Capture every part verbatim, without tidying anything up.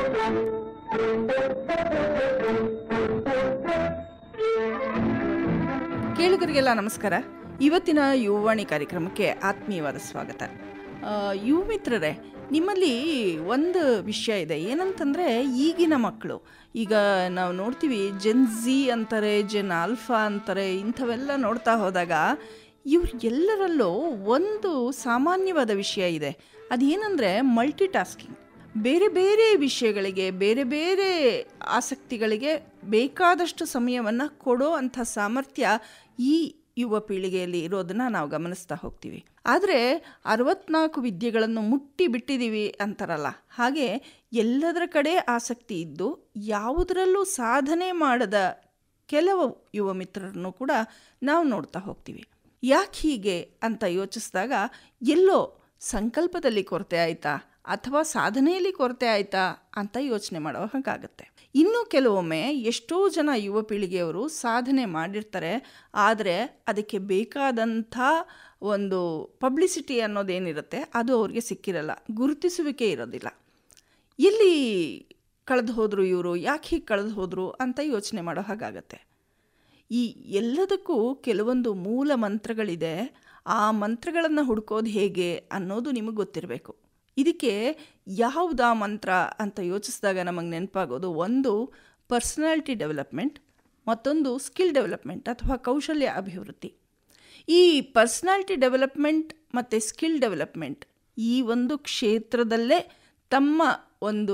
ಕೇಳುಗರಿಗೆಲ್ಲ ನಮಸ್ಕಾರ. ಇವತ್ತಿನ ಯುವವಾಣಿ ಕಾರ್ಯಕ್ರಮಕ್ಕೆ ಆತ್ಮೀಯವಾದ ಸ್ವಾಗತ. ಯುವ ಮಿತ್ರರೇ, ನಿಮ್ಮಲ್ಲಿ ಒಂದು ವಿಷಯ ಇದೆ. ಏನಂತಂದರೆ, ಈಗಿನ ಮಕ್ಕಳು ಈಗ ನಾವು ನೋಡ್ತೀವಿ, ಜೆನ್ ಝಿ ಅಂತಾರೆ, ಜೆನ್ ಆಲ್ಫಾ ಅಂತಾರೆ. ಇಂಥವೆಲ್ಲ ನೋಡ್ತಾ ಹೋದಾಗ ಇವ್ರು ಎಲ್ಲರಲ್ಲೂ ಒಂದು ಸಾಮಾನ್ಯವಾದ ವಿಷಯ ಇದೆ. ಅದೇನೆಂದರೆ ಮಲ್ಟಿ ಟಾಸ್ಕಿಂಗ್. ಬೇರೆ ಬೇರೆ ವಿಷಯಗಳಿಗೆ, ಬೇರೆ ಬೇರೆ ಆಸಕ್ತಿಗಳಿಗೆ ಬೇಕಾದಷ್ಟು ಸಮಯವನ್ನು ಕೊಡೋ ಅಂಥ ಸಾಮರ್ಥ್ಯ ಈ ಯುವ ಪೀಳಿಗೆಯಲ್ಲಿ ಇರೋದನ್ನು ನಾವು ಗಮನಿಸ್ತಾ ಹೋಗ್ತೀವಿ. ಆದರೆ ಅರವತ್ನಾಲ್ಕು ವಿದ್ಯೆಗಳನ್ನು ಮುಟ್ಟಿ ಬಿಟ್ಟಿದ್ದೀವಿ ಅಂತಾರಲ್ಲ, ಹಾಗೆ ಎಲ್ಲದರ ಕಡೆ ಆಸಕ್ತಿ ಇದ್ದು ಯಾವುದರಲ್ಲೂ ಸಾಧನೆ ಮಾಡದ ಕೆಲವು ಯುವ ಮಿತ್ರರನ್ನು ಕೂಡ ನಾವು ನೋಡ್ತಾ ಹೋಗ್ತೀವಿ. ಯಾಕೆ ಹೀಗೆ ಅಂತ ಯೋಚಿಸಿದಾಗ ಎಲ್ಲೋ ಸಂಕಲ್ಪದಲ್ಲಿ ಕೊರತೆ ಆಯಿತಾ ಅಥವಾ ಸಾಧನೆಯಲ್ಲಿ ಕೊರತೆ ಆಯಿತಾ ಅಂತ ಯೋಚನೆ ಮಾಡೋ ಹಾಗಾಗತ್ತೆ. ಇನ್ನು ಕೆಲವೊಮ್ಮೆ ಎಷ್ಟೋ ಜನ ಯುವ ಪೀಳಿಗೆಯವರು ಸಾಧನೆ ಮಾಡಿರ್ತಾರೆ, ಆದರೆ ಅದಕ್ಕೆ ಬೇಕಾದಂಥ ಒಂದು ಪಬ್ಲಿಸಿಟಿ ಅನ್ನೋದೇನಿರುತ್ತೆ ಅದು ಅವ್ರಿಗೆ ಸಿಕ್ಕಿರಲ್ಲ, ಗುರುತಿಸುವಿಕೆ ಇರೋದಿಲ್ಲ. ಎಲ್ಲಿ ಕಳೆದು ಹೋದರು ಇವರು, ಯಾಕೆ ಹೀಗೆ ಕಳೆದು ಹೋದರು ಅಂತ ಯೋಚನೆ ಮಾಡೋ ಹಾಗಾಗತ್ತೆ. ಈ ಎಲ್ಲದಕ್ಕೂ ಕೆಲವೊಂದು ಮೂಲ ಮಂತ್ರಗಳಿದೆ. ಆ ಮಂತ್ರಗಳನ್ನು ಹುಡ್ಕೋದು ಹೇಗೆ ಅನ್ನೋದು ನಿಮಗೆ ಗೊತ್ತಿರಬೇಕು. ಇದಕ್ಕೆ ಯಾವುದಾ ಮಂತ್ರ ಅಂತ ಯೋಚಿಸಿದಾಗ ನಮಗೆ ನೆನಪಾಗೋದು ಒಂದು ಪರ್ಸನಾಲಿಟಿ ಡೆವಲಪ್ಮೆಂಟ್, ಮತ್ತೊಂದು ಸ್ಕಿಲ್ ಡೆವಲಪ್ಮೆಂಟ್ ಅಥವಾ ಕೌಶಲ್ಯ ಅಭಿವೃದ್ಧಿ. ಈ ಪರ್ಸನಾಲಿಟಿ ಡೆವಲಪ್ಮೆಂಟ್ ಮತ್ತು ಸ್ಕಿಲ್ ಡೆವಲಪ್ಮೆಂಟ್ ಈ ಒಂದು ಕ್ಷೇತ್ರದಲ್ಲೇ ತಮ್ಮ ಒಂದು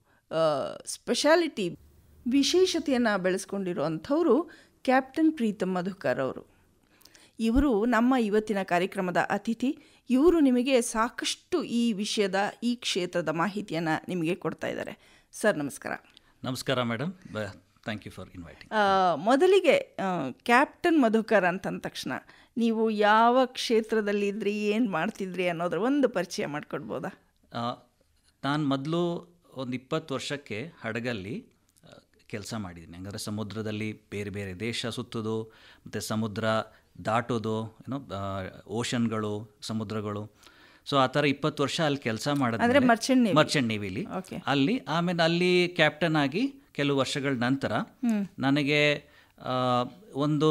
ಸ್ಪೆಷಾಲಿಟಿ ವಿಶೇಷತೆಯನ್ನು ಬೆಳೆಸ್ಕೊಂಡಿರುವಂಥವರು ಕ್ಯಾಪ್ಟನ್ ಪ್ರೀತಮ್ ಮಧುಕರ್ ಅವರು. ಇವರು ನಮ್ಮ ಇವತ್ತಿನ ಕಾರ್ಯಕ್ರಮದ ಅತಿಥಿ. ಇವರು ನಿಮಗೆ ಸಾಕಷ್ಟು ಈ ವಿಷಯದ, ಈ ಕ್ಷೇತ್ರದ ಮಾಹಿತಿಯನ್ನು ನಿಮಗೆ ಕೊಡ್ತಾ ಇದ್ದಾರೆ. ಸರ್ ನಮಸ್ಕಾರ. ನಮಸ್ಕಾರ madam, thank you for inviting. ಮೊದಲಿಗೆ ಕ್ಯಾಪ್ಟನ್ ಮಧುಕರ್ ಅಂತಂದ ತಕ್ಷಣ ನೀವು ಯಾವ ಕ್ಷೇತ್ರದಲ್ಲಿದ್ರಿ, ಏನು ಮಾಡ್ತಿದ್ರಿ ಅನ್ನೋದ್ರ ಒಂದು ಪರಿಚಯ ಮಾಡಿಕೊಡ್ಬೋದಾ? ನಾನು ಮೊದಲು ಒಂದು ಇಪ್ಪತ್ತು ವರ್ಷಕ್ಕೆ ಹಡಗಲ್ಲಿ ಕೆಲಸ ಮಾಡಿದ್ದೀನಿ. ಹಂಗಾದ್ರೆ ಸಮುದ್ರದಲ್ಲಿ ಬೇರೆ ಬೇರೆ ದೇಶ ಸುತ್ತೋದು ಮತ್ತು ಸಮುದ್ರ ದಾಟೋದು, ಏನೋ ಓಷನ್ಗಳು, ಸಮುದ್ರಗಳು. ಸೊ ಆ ಥರ ಇಪ್ಪತ್ತು ವರ್ಷ ಅಲ್ಲಿ ಕೆಲಸ ಮಾಡಿದ್ರೆ ಮರ್ಚೆಂಟ್ ಮರ್ಚೆಂಟ್ ನೇವಿಲಿ ಅಲ್ಲಿ. ಆಮೇಲೆ ಅಲ್ಲಿ ಕ್ಯಾಪ್ಟನ್ ಆಗಿ ಕೆಲವು ವರ್ಷಗಳ ನಂತರ ನನಗೆ ಒಂದು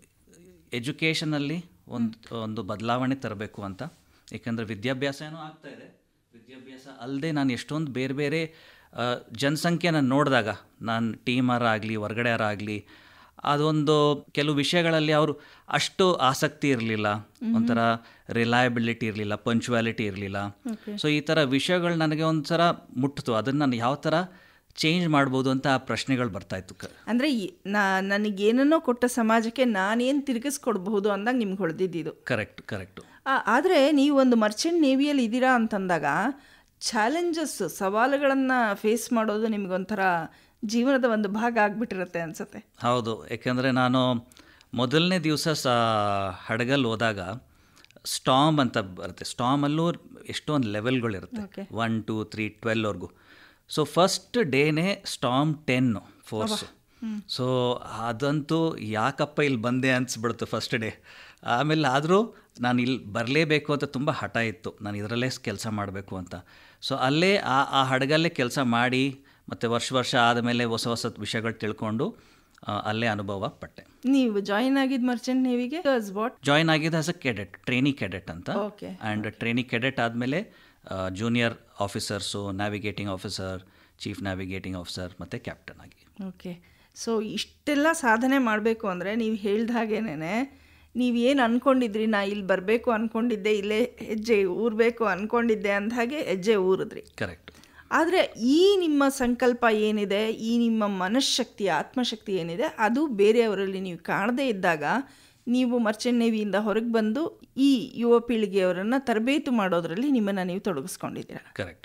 ಎಜುಕೇಷನಲ್ಲಿ ಒಂದು ಒಂದು ಬದಲಾವಣೆ ತರಬೇಕು ಅಂತ. ಏಕೆಂದರೆ ವಿದ್ಯಾಭ್ಯಾಸ ಏನೋ ಆಗ್ತಾಯಿದೆ, ವಿದ್ಯಾಭ್ಯಾಸ ಅಲ್ಲದೆ ನಾನು ಎಷ್ಟೊಂದು ಬೇರೆ ಬೇರೆ ಜನಸಂಖ್ಯೆನ ನೋಡಿದಾಗ, ನಾನು ಟೀಮರ ಆಗಲಿ ಹೊರಗಡೆಯರ ಆಗಲಿ, ಅದೊಂದು ಕೆಲವು ವಿಷಯಗಳಲ್ಲಿ ಅವರು ಅಷ್ಟು ಆಸಕ್ತಿ ಇರಲಿಲ್ಲ, ಒಂಥರ ರಿಲಯಬಿಲಿಟಿ ಇರಲಿಲ್ಲ, ಪಂಚುವಾಲಿಟಿ ಇರಲಿಲ್ಲ. ಸೊ ಈ ಥರ ವಿಷಯಗಳು ನನಗೆ ಒಂಥರ ಮುಟ್ಟಿತು. ಅದನ್ನು ನಾನು ಯಾವ ಥರ ಚೇಂಜ್ ಮಾಡ್ಬೋದು ಅಂತ ಆ ಪ್ರಶ್ನೆಗಳು ಬರ್ತಾಯಿತ್ತು. ಅಂದರೆ ನಾ ನನಗೇನೋ ಕೊಟ್ಟ ಸಮಾಜಕ್ಕೆ ನಾನೇನು ತಿರುಗಿಸ್ಕೊಡ್ಬಹುದು ಅಂದಾಗ ನಿಮ್ಗೆ ಹೊಡೆದಿದ್ದು. Correct correct. ಆದರೆ ನೀವು ಒಂದು ಮರ್ಚೆಂಟ್ ನೇವಿಯಲ್ಲಿ ಇದ್ದೀರಾ ಅಂತಂದಾಗ ಚಾಲೆಂಜಸ್, ಸವಾಲುಗಳನ್ನು ಫೇಸ್ ಮಾಡೋದು ನಿಮಗೊಂಥರ ಜೀವನದ ಒಂದು ಭಾಗ ಆಗಿಬಿಟ್ಟಿರುತ್ತೆ ಅನಿಸುತ್ತೆ. ಹೌದು, ಯಾಕೆಂದರೆ ನಾನು ಮೊದಲನೇ ದಿವಸ ಸ ಹಡಗಲ್ಲಿ ಹೋದಾಗ ಸ್ಟಾಮ್ ಅಂತ ಬರುತ್ತೆ. ಸ್ಟಾಮಲ್ಲೂ ಎಷ್ಟೊಂದು ಲೆವೆಲ್ಗಳಿರುತ್ತೆ, ಒನ್ ಟು ತ್ರೀ ಟ್ವೆಲ್ವರೆಗೂ. ಸೊ ಫಸ್ಟ್ ಡೇನೇ ಸ್ಟಾಮ್ ಟೆನ್ ಫೋರ್ಸು. ಸೊ ಅದಂತೂ ಯಾಕಪ್ಪ ಇಲ್ಲಿ ಬಂದೆ ಅನಿಸ್ಬಿಡ್ತು ಫಸ್ಟ್ ಡೇ. ಆಮೇಲೆ ಆದರೂ ನಾನು ಇಲ್ಲಿ ಬರಲೇಬೇಕು ಅಂತ ತುಂಬ ಹಠ ಇತ್ತು, ನಾನು ಇದರಲ್ಲೇ ಕೆಲಸ ಮಾಡಬೇಕು ಅಂತ. ಸೊ ಅಲ್ಲೇ ಆ ಆ ಹಡಗಲ್ಲೇ ಕೆಲಸ ಮಾಡಿ ಮತ್ತು ವರ್ಷ ವರ್ಷ ಆದಮೇಲೆ ಹೊಸ ಹೊಸ ವಿಷಯಗಳು ತಿಳ್ಕೊಂಡು ಅಲ್ಲೇ ಅನುಭವ ಪಟ್ಟೆ. ನೀವು ಜಾಯಿನ್ ಆಗಿದ್ದು ಮರ್ಚೆಂಟ್ ನೇವಿಗೆ ಜಾಯಿನ್ ಆಗಿದ್ದು as a cadet, trainee cadet ಅಂತ. ಆ್ಯಂಡ್ ಟ್ರೈನಿ ಕೆಡೆಟ್ ಆದಮೇಲೆ junior officers, navigating officer, chief navigating officer ಮತ್ತು ಕ್ಯಾಪ್ಟನ್ ಆಗಿ. ಓಕೆ. ಸೊ ಇಷ್ಟೆಲ್ಲ ಸಾಧನೆ ಮಾಡಬೇಕು ಅಂದರೆ ನೀವು ಹೇಳ್ದ ಹಾಗೇನೆ ನೀವೇನು ಅಂದ್ಕೊಂಡಿದ್ರಿ, ನಾ ಇಲ್ಲಿ ಬರಬೇಕು ಅಂದ್ಕೊಂಡಿದ್ದೆ, ಇಲ್ಲೇ ಹೆಜ್ಜೆ ಊರಬೇಕು ಅಂದ್ಕೊಂಡಿದ್ದೆ ಅಂದ ಹಾಗೆ ಹೆಜ್ಜೆ ಊರಿದ್ರಿ. ಕರೆಕ್ಟ್. ಆದರೆ ಈ ನಿಮ್ಮ ಸಂಕಲ್ಪ ಏನಿದೆ, ಈ ನಿಮ್ಮ ಮನಃಶಕ್ತಿ, ಆತ್ಮಶಕ್ತಿ ಏನಿದೆ, ಅದು ಬೇರೆಯವರಲ್ಲಿ ನೀವು ಕಾಣದೇ ಇದ್ದಾಗ ನೀವು ಮರ್ಚೆಂಟ್ ನೇವಿಯಿಂದ ಹೊರಗೆ ಬಂದು ಈ ಯುವ ಪೀಳಿಗೆಯವರನ್ನು ತರಬೇತು ಮಾಡೋದರಲ್ಲಿ ನಿಮ್ಮನ್ನು ನೀವು ತೊಡಗಿಸ್ಕೊಂಡಿದ್ದೀರಾ. ಕರೆಕ್ಟ್.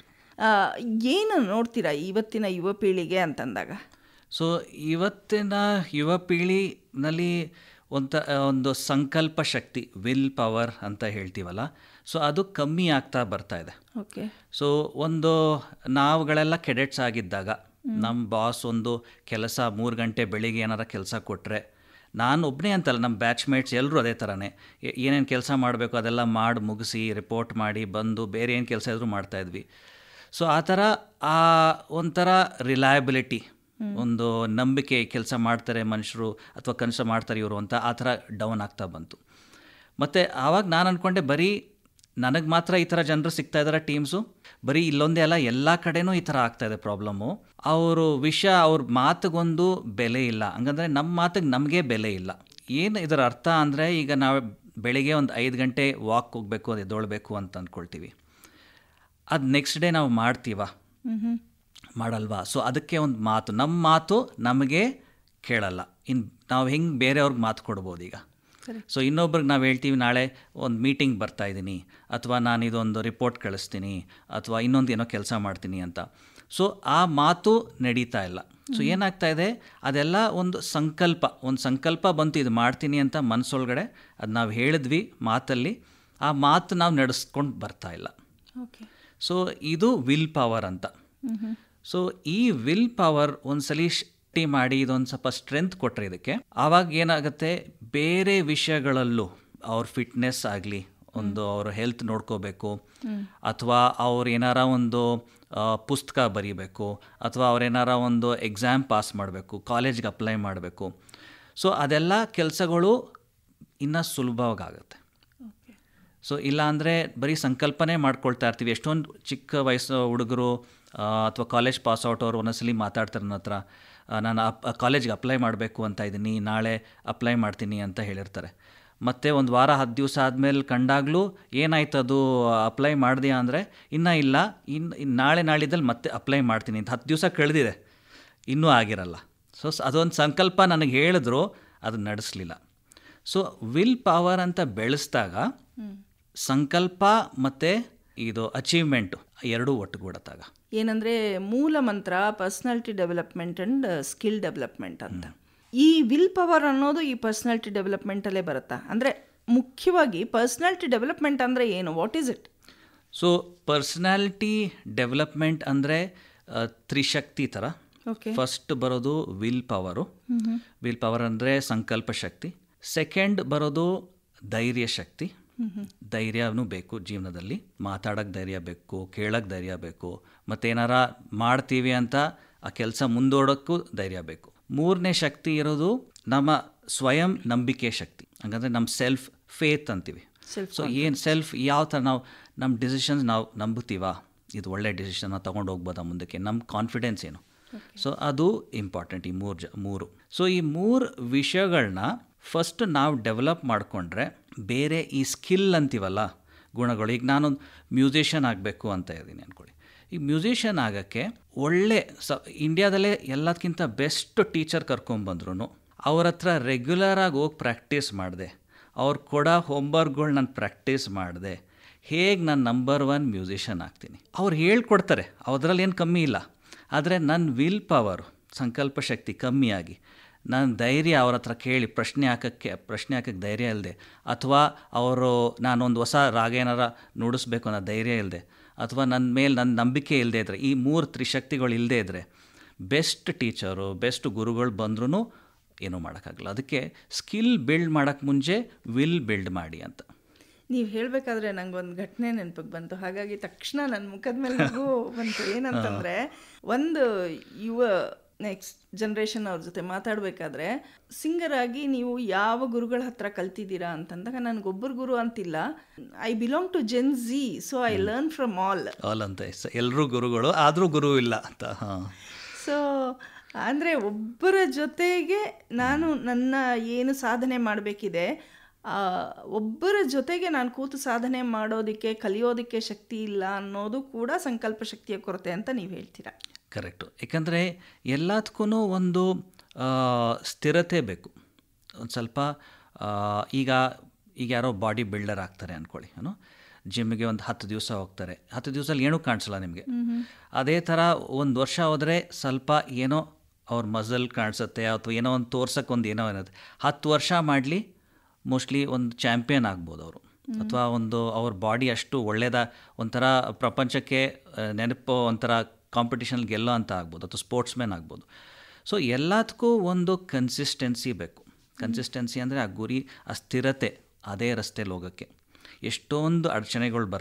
ಏನು ನೋಡ್ತೀರಾ ಇವತ್ತಿನ ಯುವ ಪೀಳಿಗೆ ಅಂತಂದಾಗ? ಸೊ ಇವತ್ತಿನ ಯುವ ಪೀಳಿನಲ್ಲಿ ಒಂಥ ಒಂದು ಸಂಕಲ್ಪ ಶಕ್ತಿ, ವಿಲ್ ಪವರ್ ಅಂತ ಹೇಳ್ತೀವಲ್ಲ, ಸೊ ಅದು ಕಮ್ಮಿ ಆಗ್ತಾ ಬರ್ತಾ ಇದೆ. ಓಕೆ. ಸೊ ಒಂದು ನಾವುಗಳೆಲ್ಲ ಕೆಡೆಟ್ಸ್ ಆಗಿದ್ದಾಗ ನಮ್ಮ ಬಾಸ್ ಒಂದು ಕೆಲಸ ಮೂರು ಗಂಟೆ ಬೆಳಿಗ್ಗೆ ಏನಾರ ಕೆಲಸ ಕೊಟ್ಟರೆ, ನಾನು ಒಬ್ಬನೇ ಅಂತಲ್ಲ, ನಮ್ಮ ಬ್ಯಾಚ್ಮೇಟ್ಸ್ ಎಲ್ಲರೂ ಅದೇ ಥರನೇ ಏನೇನು ಕೆಲಸ ಮಾಡಬೇಕು ಅದೆಲ್ಲ ಮಾಡಿ ಮುಗಿಸಿ ರಿಪೋರ್ಟ್ ಮಾಡಿ ಬಂದು ಬೇರೆ ಏನು ಕೆಲಸ ಇದ್ರೂ ಮಾಡ್ತಾಯಿದ್ವಿ. ಸೊ ಆ ಥರ ಆ ಒಂಥರ ರಿಲಯಬಿಲಿಟಿ, ಒಂದು ನಂಬಿಕೆ, ಕೆಲಸ ಮಾಡ್ತಾರೆ ಮನುಷ್ಯರು ಅಥವಾ ಕೆಲಸ ಮಾಡ್ತಾರೆ ಇವರು ಅಂತ ಆ ಥರ ಡೌನ್ ಆಗ್ತಾ ಬಂತು. ಮತ್ತು ಆವಾಗ ನಾನು ಅಂದ್ಕೊಂಡೆ ಬರೀ ನನಗೆ ಮಾತ್ರ ಈ ಥರ ಜನರು ಸಿಗ್ತಾ ಇದ್ದಾರೆ ಟೀಮ್ಸು, ಬರೀ ಇಲ್ಲೊಂದೇ ಅಲ್ಲ ಎಲ್ಲ ಕಡೆನೂ ಈ ಥರ ಆಗ್ತಾಯಿದೆ ಪ್ರಾಬ್ಲಮ್ಮು. ಅವರು ವಿಷಯ ಅವ್ರ ಮಾತಿಗೊಂದು ಬೆಲೆ ಇಲ್ಲ, ಹಂಗಂದರೆ ನಮ್ಮ ಮಾತಿಗೆ ನಮಗೆ ಬೆಲೆ ಇಲ್ಲ. ಏನು ಇದರ ಅರ್ಥ ಅಂದರೆ, ಈಗ ನಾವು ಬೆಳಿಗ್ಗೆ ಒಂದು ಐದು ಗಂಟೆ ವಾಕ್ ಹೋಗಬೇಕು, ಅದು ಎದ್ದೊಳ್ಬೇಕು ಅಂತ ಅಂದ್ಕೊಳ್ತೀವಿ. ಅದು ನೆಕ್ಸ್ಟ್ ಡೇ ನಾವು ಮಾಡ್ತೀವ, ಮಾಡಲ್ವಾ? ಸೊ ಅದಕ್ಕೆ ಒಂದು ಮಾತು, ನಮ್ಮ ಮಾತು ನಮಗೆ ಕೇಳಲ್ಲ. ಇನ್ನು ನಾವು ಹೆಂಗೆ ಬೇರೆಯವ್ರಿಗೆ ಮಾತು ಕೊಡ್ಬೋದು ಈಗ? ಸೊ ಇನ್ನೊಬ್ರಿಗೆ ನಾವು ಹೇಳ್ತೀವಿ ನಾಳೆ ಒಂದು ಮೀಟಿಂಗ್ ಬರ್ತಾಯಿದ್ದೀನಿ, ಅಥವಾ ನಾನು ಇದೊಂದು ರಿಪೋರ್ಟ್ ಕಳಿಸ್ತೀನಿ, ಅಥವಾ ಇನ್ನೊಂದು ಏನೋ ಕೆಲಸ ಮಾಡ್ತೀನಿ ಅಂತ. ಸೊ ಆ ಮಾತು ನಡೀತಾ ಇಲ್ಲ. ಸೊ ಏನಾಗ್ತಾ ಇದೆ, ಅದೆಲ್ಲ ಒಂದು ಸಂಕಲ್ಪ, ಒಂದು ಸಂಕಲ್ಪ ಬಂತು ಇದು ಮಾಡ್ತೀನಿ ಅಂತ ಮನಸ್ಸೊಳಗಡೆ, ಅದು ನಾವು ಹೇಳಿದ್ವಿ ಮಾತಲ್ಲಿ, ಆ ಮಾತು ನಾವು ನಡೆಸ್ಕೊಂಡು ಬರ್ತಾ ಇಲ್ಲ. ಸೊ ಇದು ವಿಲ್ ಪವರ್ ಅಂತ. ಸೊ ಈ ವಿಲ್ ಪವರ್ ಒಂದ್ಸಲಿ ಶಕ್ತಿ ಮಾಡಿ ಇದೊಂದು ಸ್ವಲ್ಪ ಸ್ಟ್ರೆಂತ್ ಕೊಟ್ಟರೆ ಇದಕ್ಕೆ, ಆವಾಗ ಏನಾಗುತ್ತೆ, ಬೇರೆ ವಿಷಯಗಳಲ್ಲೂ ಅವ್ರ ಫಿಟ್ನೆಸ್ ಆಗಲಿ, ಒಂದು ಅವ್ರ ಹೆಲ್ತ್ ನೋಡ್ಕೋಬೇಕು, ಅಥವಾ ಅವ್ರು ಏನಾರ ಒಂದು ಪುಸ್ತಕ ಬರೀಬೇಕು, ಅಥವಾ ಅವ್ರೇನಾರ ಒಂದು ಎಕ್ಸಾಮ್ ಪಾಸ್ ಮಾಡಬೇಕು, ಕಾಲೇಜ್ಗೆ ಅಪ್ಲೈ ಮಾಡಬೇಕು. ಸೊ ಅದೆಲ್ಲ ಕೆಲಸಗಳು ಇನ್ನೂ ಸುಲಭವಾಗುತ್ತೆ. ಸೊ ಇಲ್ಲಾಂದರೆ ಬರೀ ಸಂಕಲ್ಪನೆ ಮಾಡ್ಕೊಳ್ತಾ ಇರ್ತೀವಿ. ಎಷ್ಟೊಂದು ಚಿಕ್ಕ ವಯಸ್ಸು ಹುಡುಗರು ಅಥವಾ ಕಾಲೇಜ್ ಪಾಸ್ ಔಟ್ ಅವರು ಒಂದೊಂದ್ಸಲಿ ಮಾತಾಡ್ತಾರೆ ನನ್ನ ಹತ್ರ, ನಾನು ಅಪ್ ಕಾಲೇಜ್ಗೆ ಅಪ್ಲೈ ಮಾಡಬೇಕು ಅಂತ ಇದ್ದೀನಿ, ನಾಳೆ ಅಪ್ಲೈ ಮಾಡ್ತೀನಿ ಅಂತ ಹೇಳಿರ್ತಾರೆ. ಮತ್ತು ಒಂದು ವಾರ ಹತ್ತು ದಿವಸ ಆದಮೇಲೆ ಕಂಡಾಗಲೂ ಏನಾಯ್ತು ಅದು ಅಪ್ಲೈ ಮಾಡಿದೆಯಾ ಅಂದರೆ, ಇನ್ನೂ ಇಲ್ಲ, ಇನ್ನು ನಾಳೆ ನಾಳಿದ್ದಲ್ಲಿ ಮತ್ತೆ ಅಪ್ಲೈ ಮಾಡ್ತೀನಿ ಅಂತ ಹತ್ತು ದಿವಸ ಕಳೆದಿದೆ, ಇನ್ನೂ ಆಗಿರಲ್ಲ. ಸೊ ಅದೊಂದು ಸಂಕಲ್ಪ ನನಗೆ ಹೇಳಿದ್ರು, ಅದು ನಡೆಸಲಿಲ್ಲ. ಸೊ ವಿಲ್ ಪವರ್ ಅಂತ ಬೆಳೆಸಿದಾಗ ಸಂಕಲ್ಪ ಮತ್ತು ಇದು ಅಚೀವ್ಮೆಂಟು ಎರಡೂ ಒಟ್ಟುಗೂಡತ್ತಾಗ ಏನಂದರೆ ಮೂಲ ಮಂತ್ರ personality development and skill development ಅಂತ. ಈ ವಿಲ್ ಪವರ್ ಅನ್ನೋದು ಈ ಪರ್ಸ್ನಾಲಿಟಿ ಡೆವಲಪ್ಮೆಂಟಲ್ಲೇ ಬರುತ್ತಾ? ಅಂದರೆ ಮುಖ್ಯವಾಗಿ ಪರ್ಸ್ನಾಲಿಟಿ ಡೆವಲಪ್ಮೆಂಟ್ ಅಂದರೆ ಏನು? What is it? So personality development ಅಂದರೆ ತ್ರಿಶಕ್ತಿ ಥರ. ಫಸ್ಟ್ ಬರೋದು ವಿಲ್ ಪವರು. ವಿಲ್ ಪವರ್ ಅಂದರೆ ಸಂಕಲ್ಪ ಶಕ್ತಿ. ಸೆಕೆಂಡ್ ಬರೋದು ಧೈರ್ಯ ಶಕ್ತಿ. ಧೈರ್ಯನೂ ಬೇಕು ಜೀವನದಲ್ಲಿ, ಮಾತಾಡೋಕ್ಕೆ ಧೈರ್ಯ ಬೇಕು, ಕೇಳೋಕ್ಕೆ ಧೈರ್ಯ ಬೇಕು, ಮತ್ತೇನಾರ ಮಾಡ್ತೀವಿ ಅಂತ ಆ ಕೆಲಸ ಮುಂದೋಡೋಕ್ಕೂ ಧೈರ್ಯ ಬೇಕು. ಮೂರನೇ ಶಕ್ತಿ ಇರೋದು ನಮ್ಮ ಸ್ವಯಂ ನಂಬಿಕೆ ಶಕ್ತಿ, ಹಂಗಂದರೆ ನಮ್ಮ ಸೆಲ್ಫ್ ಫೇತ್ ಅಂತೀವಿ. ಸೊ ಏನು ಸೆಲ್ಫ್, ಯಾವ ಥರ ನಾವು ನಮ್ಮ ಡಿಸಿಷನ್ಸ್ ನಾವು ನಂಬುತ್ತೀವ, ಇದು ಒಳ್ಳೆ ಡಿಸಿಷನ್ ನಾವು ತೊಗೊಂಡು ಹೋಗ್ಬೋದಾ ಮುಂದಕ್ಕೆ, ನಮ್ಮ ಕಾನ್ಫಿಡೆನ್ಸ್ ಏನು. ಸೊ ಅದು ಇಂಪಾರ್ಟೆಂಟ್, ಈ ಮೂರು ಜ ಮೂರು ಸೊ ಈ ಮೂರು ವಿಷಯಗಳನ್ನ ಫಸ್ಟ್ ನಾವು ಡೆವಲಪ್ ಮಾಡಿಕೊಂಡ್ರೆ ಬೇರೆ ಈ ಸ್ಕಿಲ್ ಅಂತೀವಲ್ಲ ಗುಣಗಳು, ಈಗ ನಾನೊಂದು ಮ್ಯೂಸಿಷಿಯನ್ ಆಗಬೇಕು ಅಂತ ಇದ್ದೀನಿ ಅಂದ್ಕೊಳ್ಳಿ. ಈಗ ಮ್ಯೂಸಿಷಿಯನ್ ಆಗೋಕ್ಕೆ ಒಳ್ಳೆ ಸ ಇಂಡಿಯಾದಲ್ಲೇ ಎಲ್ಲದಕ್ಕಿಂತ ಬೆಸ್ಟ್ ಟೀಚರ್ ಕರ್ಕೊಂಬಂದ್ರು ಅವ್ರ ಹತ್ರ ರೆಗ್ಯುಲರಾಗಿ ಹೋಗಿ ಪ್ರಾಕ್ಟೀಸ್ ಮಾಡಿದೆ, ಅವ್ರು ಕೊಡೋ ಹೋಮ್ವರ್ಕ್ಗಳು ನಾನು ಪ್ರಾಕ್ಟೀಸ್ ಮಾಡಿದೆ, ಹೇಗೆ ನಾನು ನಂಬರ್ ಒನ್ ಮ್ಯೂಸಿಷಿಯನ್ ಆಗ್ತೀನಿ. ಅವ್ರು ಹೇಳ್ಕೊಡ್ತಾರೆ, ಅದರಲ್ಲಿ ಏನು ಕಮ್ಮಿ ಇಲ್ಲ. ಆದರೆ ನನ್ನ ವಿಲ್ ಪವರು, ಸಂಕಲ್ಪ ಶಕ್ತಿ ಕಮ್ಮಿಯಾಗಿ, ನಾನು ಧೈರ್ಯ ಅವ್ರ ಹತ್ರ ಕೇಳಿ ಪ್ರಶ್ನೆ ಹಾಕೋಕ್ಕೆ ಪ್ರಶ್ನೆ ಹಾಕೋಕ್ಕೆ ಧೈರ್ಯ ಇಲ್ಲದೆ, ಅಥವಾ ಅವರು ನಾನೊಂದು ಹೊಸ ರಾಗ ಏನಾರ ನುಡಿಸ್ಬೇಕು ಅನ್ನೋ ಧೈರ್ಯ ಇಲ್ಲದೆ, ಅಥವಾ ನನ್ನ ಮೇಲೆ ನನ್ನ ನಂಬಿಕೆ ಇಲ್ಲದೆ ಇದ್ದರೆ, ಈ ಮೂರು ತ್ರಿಶಕ್ತಿಗಳು ಇಲ್ಲದೆ ಇದ್ದರೆ ಬೆಸ್ಟ್ ಟೀಚರು ಬೆಸ್ಟ್ ಗುರುಗಳು ಬಂದ್ರೂ ಏನೂ ಮಾಡೋಕ್ಕಾಗಲ್ಲ. ಅದಕ್ಕೆ ಸ್ಕಿಲ್ ಬಿಲ್ಡ್ ಮಾಡೋಕ್ಕೆ ಮುಂಚೆ ವಿಲ್ ಬಿಲ್ಡ್ ಮಾಡಿ ಅಂತ. ನೀವು ಹೇಳಬೇಕಾದ್ರೆ ನನಗೊಂದು ಘಟನೆ ನೆನಪಿಗೆ ಬಂತು, ಹಾಗಾಗಿ ತಕ್ಷಣ ನನ್ನ ಮುಖದ ಮೇಲೆ ನಗು ಬಂತು. ಏನಂತಂದರೆ, ಒಂದು ಯುವ ನೆಕ್ಸ್ಟ್ ಜನ್ರೇಷನ್ ಅವ್ರ ಜೊತೆ ಮಾತಾಡಬೇಕಾದ್ರೆ, ಸಿಂಗರ್ ಆಗಿ ನೀವು ಯಾವ ಗುರುಗಳ ಹತ್ರ ಕಲ್ತಿದ್ದೀರಾ ಅಂತಂದಾಗ ನನಗೊಬ್ಬರು ಗುರು ಅಂತಿಲ್ಲ, I belong to Gen Z, so I learn from all all ಅಂತ. ಎಲ್ಲರೂ ಗುರುಗಳು, ಆದರೂ ಗುರು ಇಲ್ಲ ಅಂತ. ಸೊ ಅಂದರೆ ಒಬ್ಬರ ಜೊತೆಗೆ ನಾನು ನನ್ನ ಏನು ಸಾಧನೆ ಮಾಡಬೇಕಿದೆ, ಒಬ್ಬರ ಜೊತೆಗೆ ನಾನು ಕೂತು ಸಾಧನೆ ಮಾಡೋದಕ್ಕೆ ಕಲಿಯೋದಕ್ಕೆ ಶಕ್ತಿ ಇಲ್ಲ ಅನ್ನೋದು ಕೂಡ ಸಂಕಲ್ಪ ಶಕ್ತಿಯ ಕೊರತೆ ಅಂತ ನೀವು ಹೇಳ್ತೀರಾ. ಕರೆಕ್ಟು. ಯಾಕಂದರೆ ಎಲ್ಲದಕ್ಕೂ ಒಂದು ಸ್ಥಿರತೆ ಬೇಕು. ಒಂದು ಸ್ವಲ್ಪ ಈಗ ಈಗ ಯಾರೋ ಬಾಡಿ ಬಿಲ್ಡರ್ ಆಗ್ತಾರೆ ಅಂದ್ಕೊಳ್ಳಿ, ಏನೋ ಜಿಮ್ಗೆ ಒಂದು ಹತ್ತು ದಿವಸ ಹೋಗ್ತಾರೆ, ಹತ್ತು ದಿವಸದಲ್ಲಿ ಏನೂ ಕಾಣಿಸಲ್ಲ ನಿಮಗೆ. ಅದೇ ಥರ ಒಂದು ವರ್ಷ ಹೋದರೆ ಸ್ವಲ್ಪ ಏನೋ ಅವ್ರ ಮಸಲ್ ಕಾಣಿಸುತ್ತೆ, ಅಥವಾ ಏನೋ ಒಂದು ತೋರ್ಸೋಕ್ಕೆ ಒಂದು ಏನೋ ಏನಾಗುತ್ತೆ. ಹತ್ತು ವರ್ಷ ಮಾಡಲಿ ಮೋಸ್ಟ್ಲಿ ಒಂದು ಚಾಂಪಿಯನ್ ಆಗ್ಬೋದು ಅವರು, ಅಥವಾ ಒಂದು ಅವ್ರ ಬಾಡಿ ಅಷ್ಟು ಒಳ್ಳೆಯದ ಒಂಥರ ಪ್ರಪಂಚಕ್ಕೆ ನೆನಪು, ಒಂಥರ ಕಾಂಪಿಟಿಷನ್ ಗೆಲ್ಲೋ ಅಂತ ಆಗ್ಬೋದು, ಅಥವಾ ಸ್ಪೋರ್ಟ್ಸ್ ಮ್ಯಾನ್ ಆಗ್ಬೋದು. ಸೊ ಎಲ್ಲದಕ್ಕೂ ಒಂದು ಕನ್ಸಿಸ್ಟೆನ್ಸಿ ಬೇಕು. ಕನ್ಸಿಸ್ಟೆನ್ಸಿ ಅಂದರೆ ಆ ಗುರಿ, ಆ ಸ್ಥಿರತೆ, ಅದೇ ರಸ್ತೆಯಲ್ಲಿ ಹೋಗೋಕ್ಕೆ. ಎಷ್ಟೊಂದು ಅಡಚಣೆಗಳು ಬರುತ್ತೆ.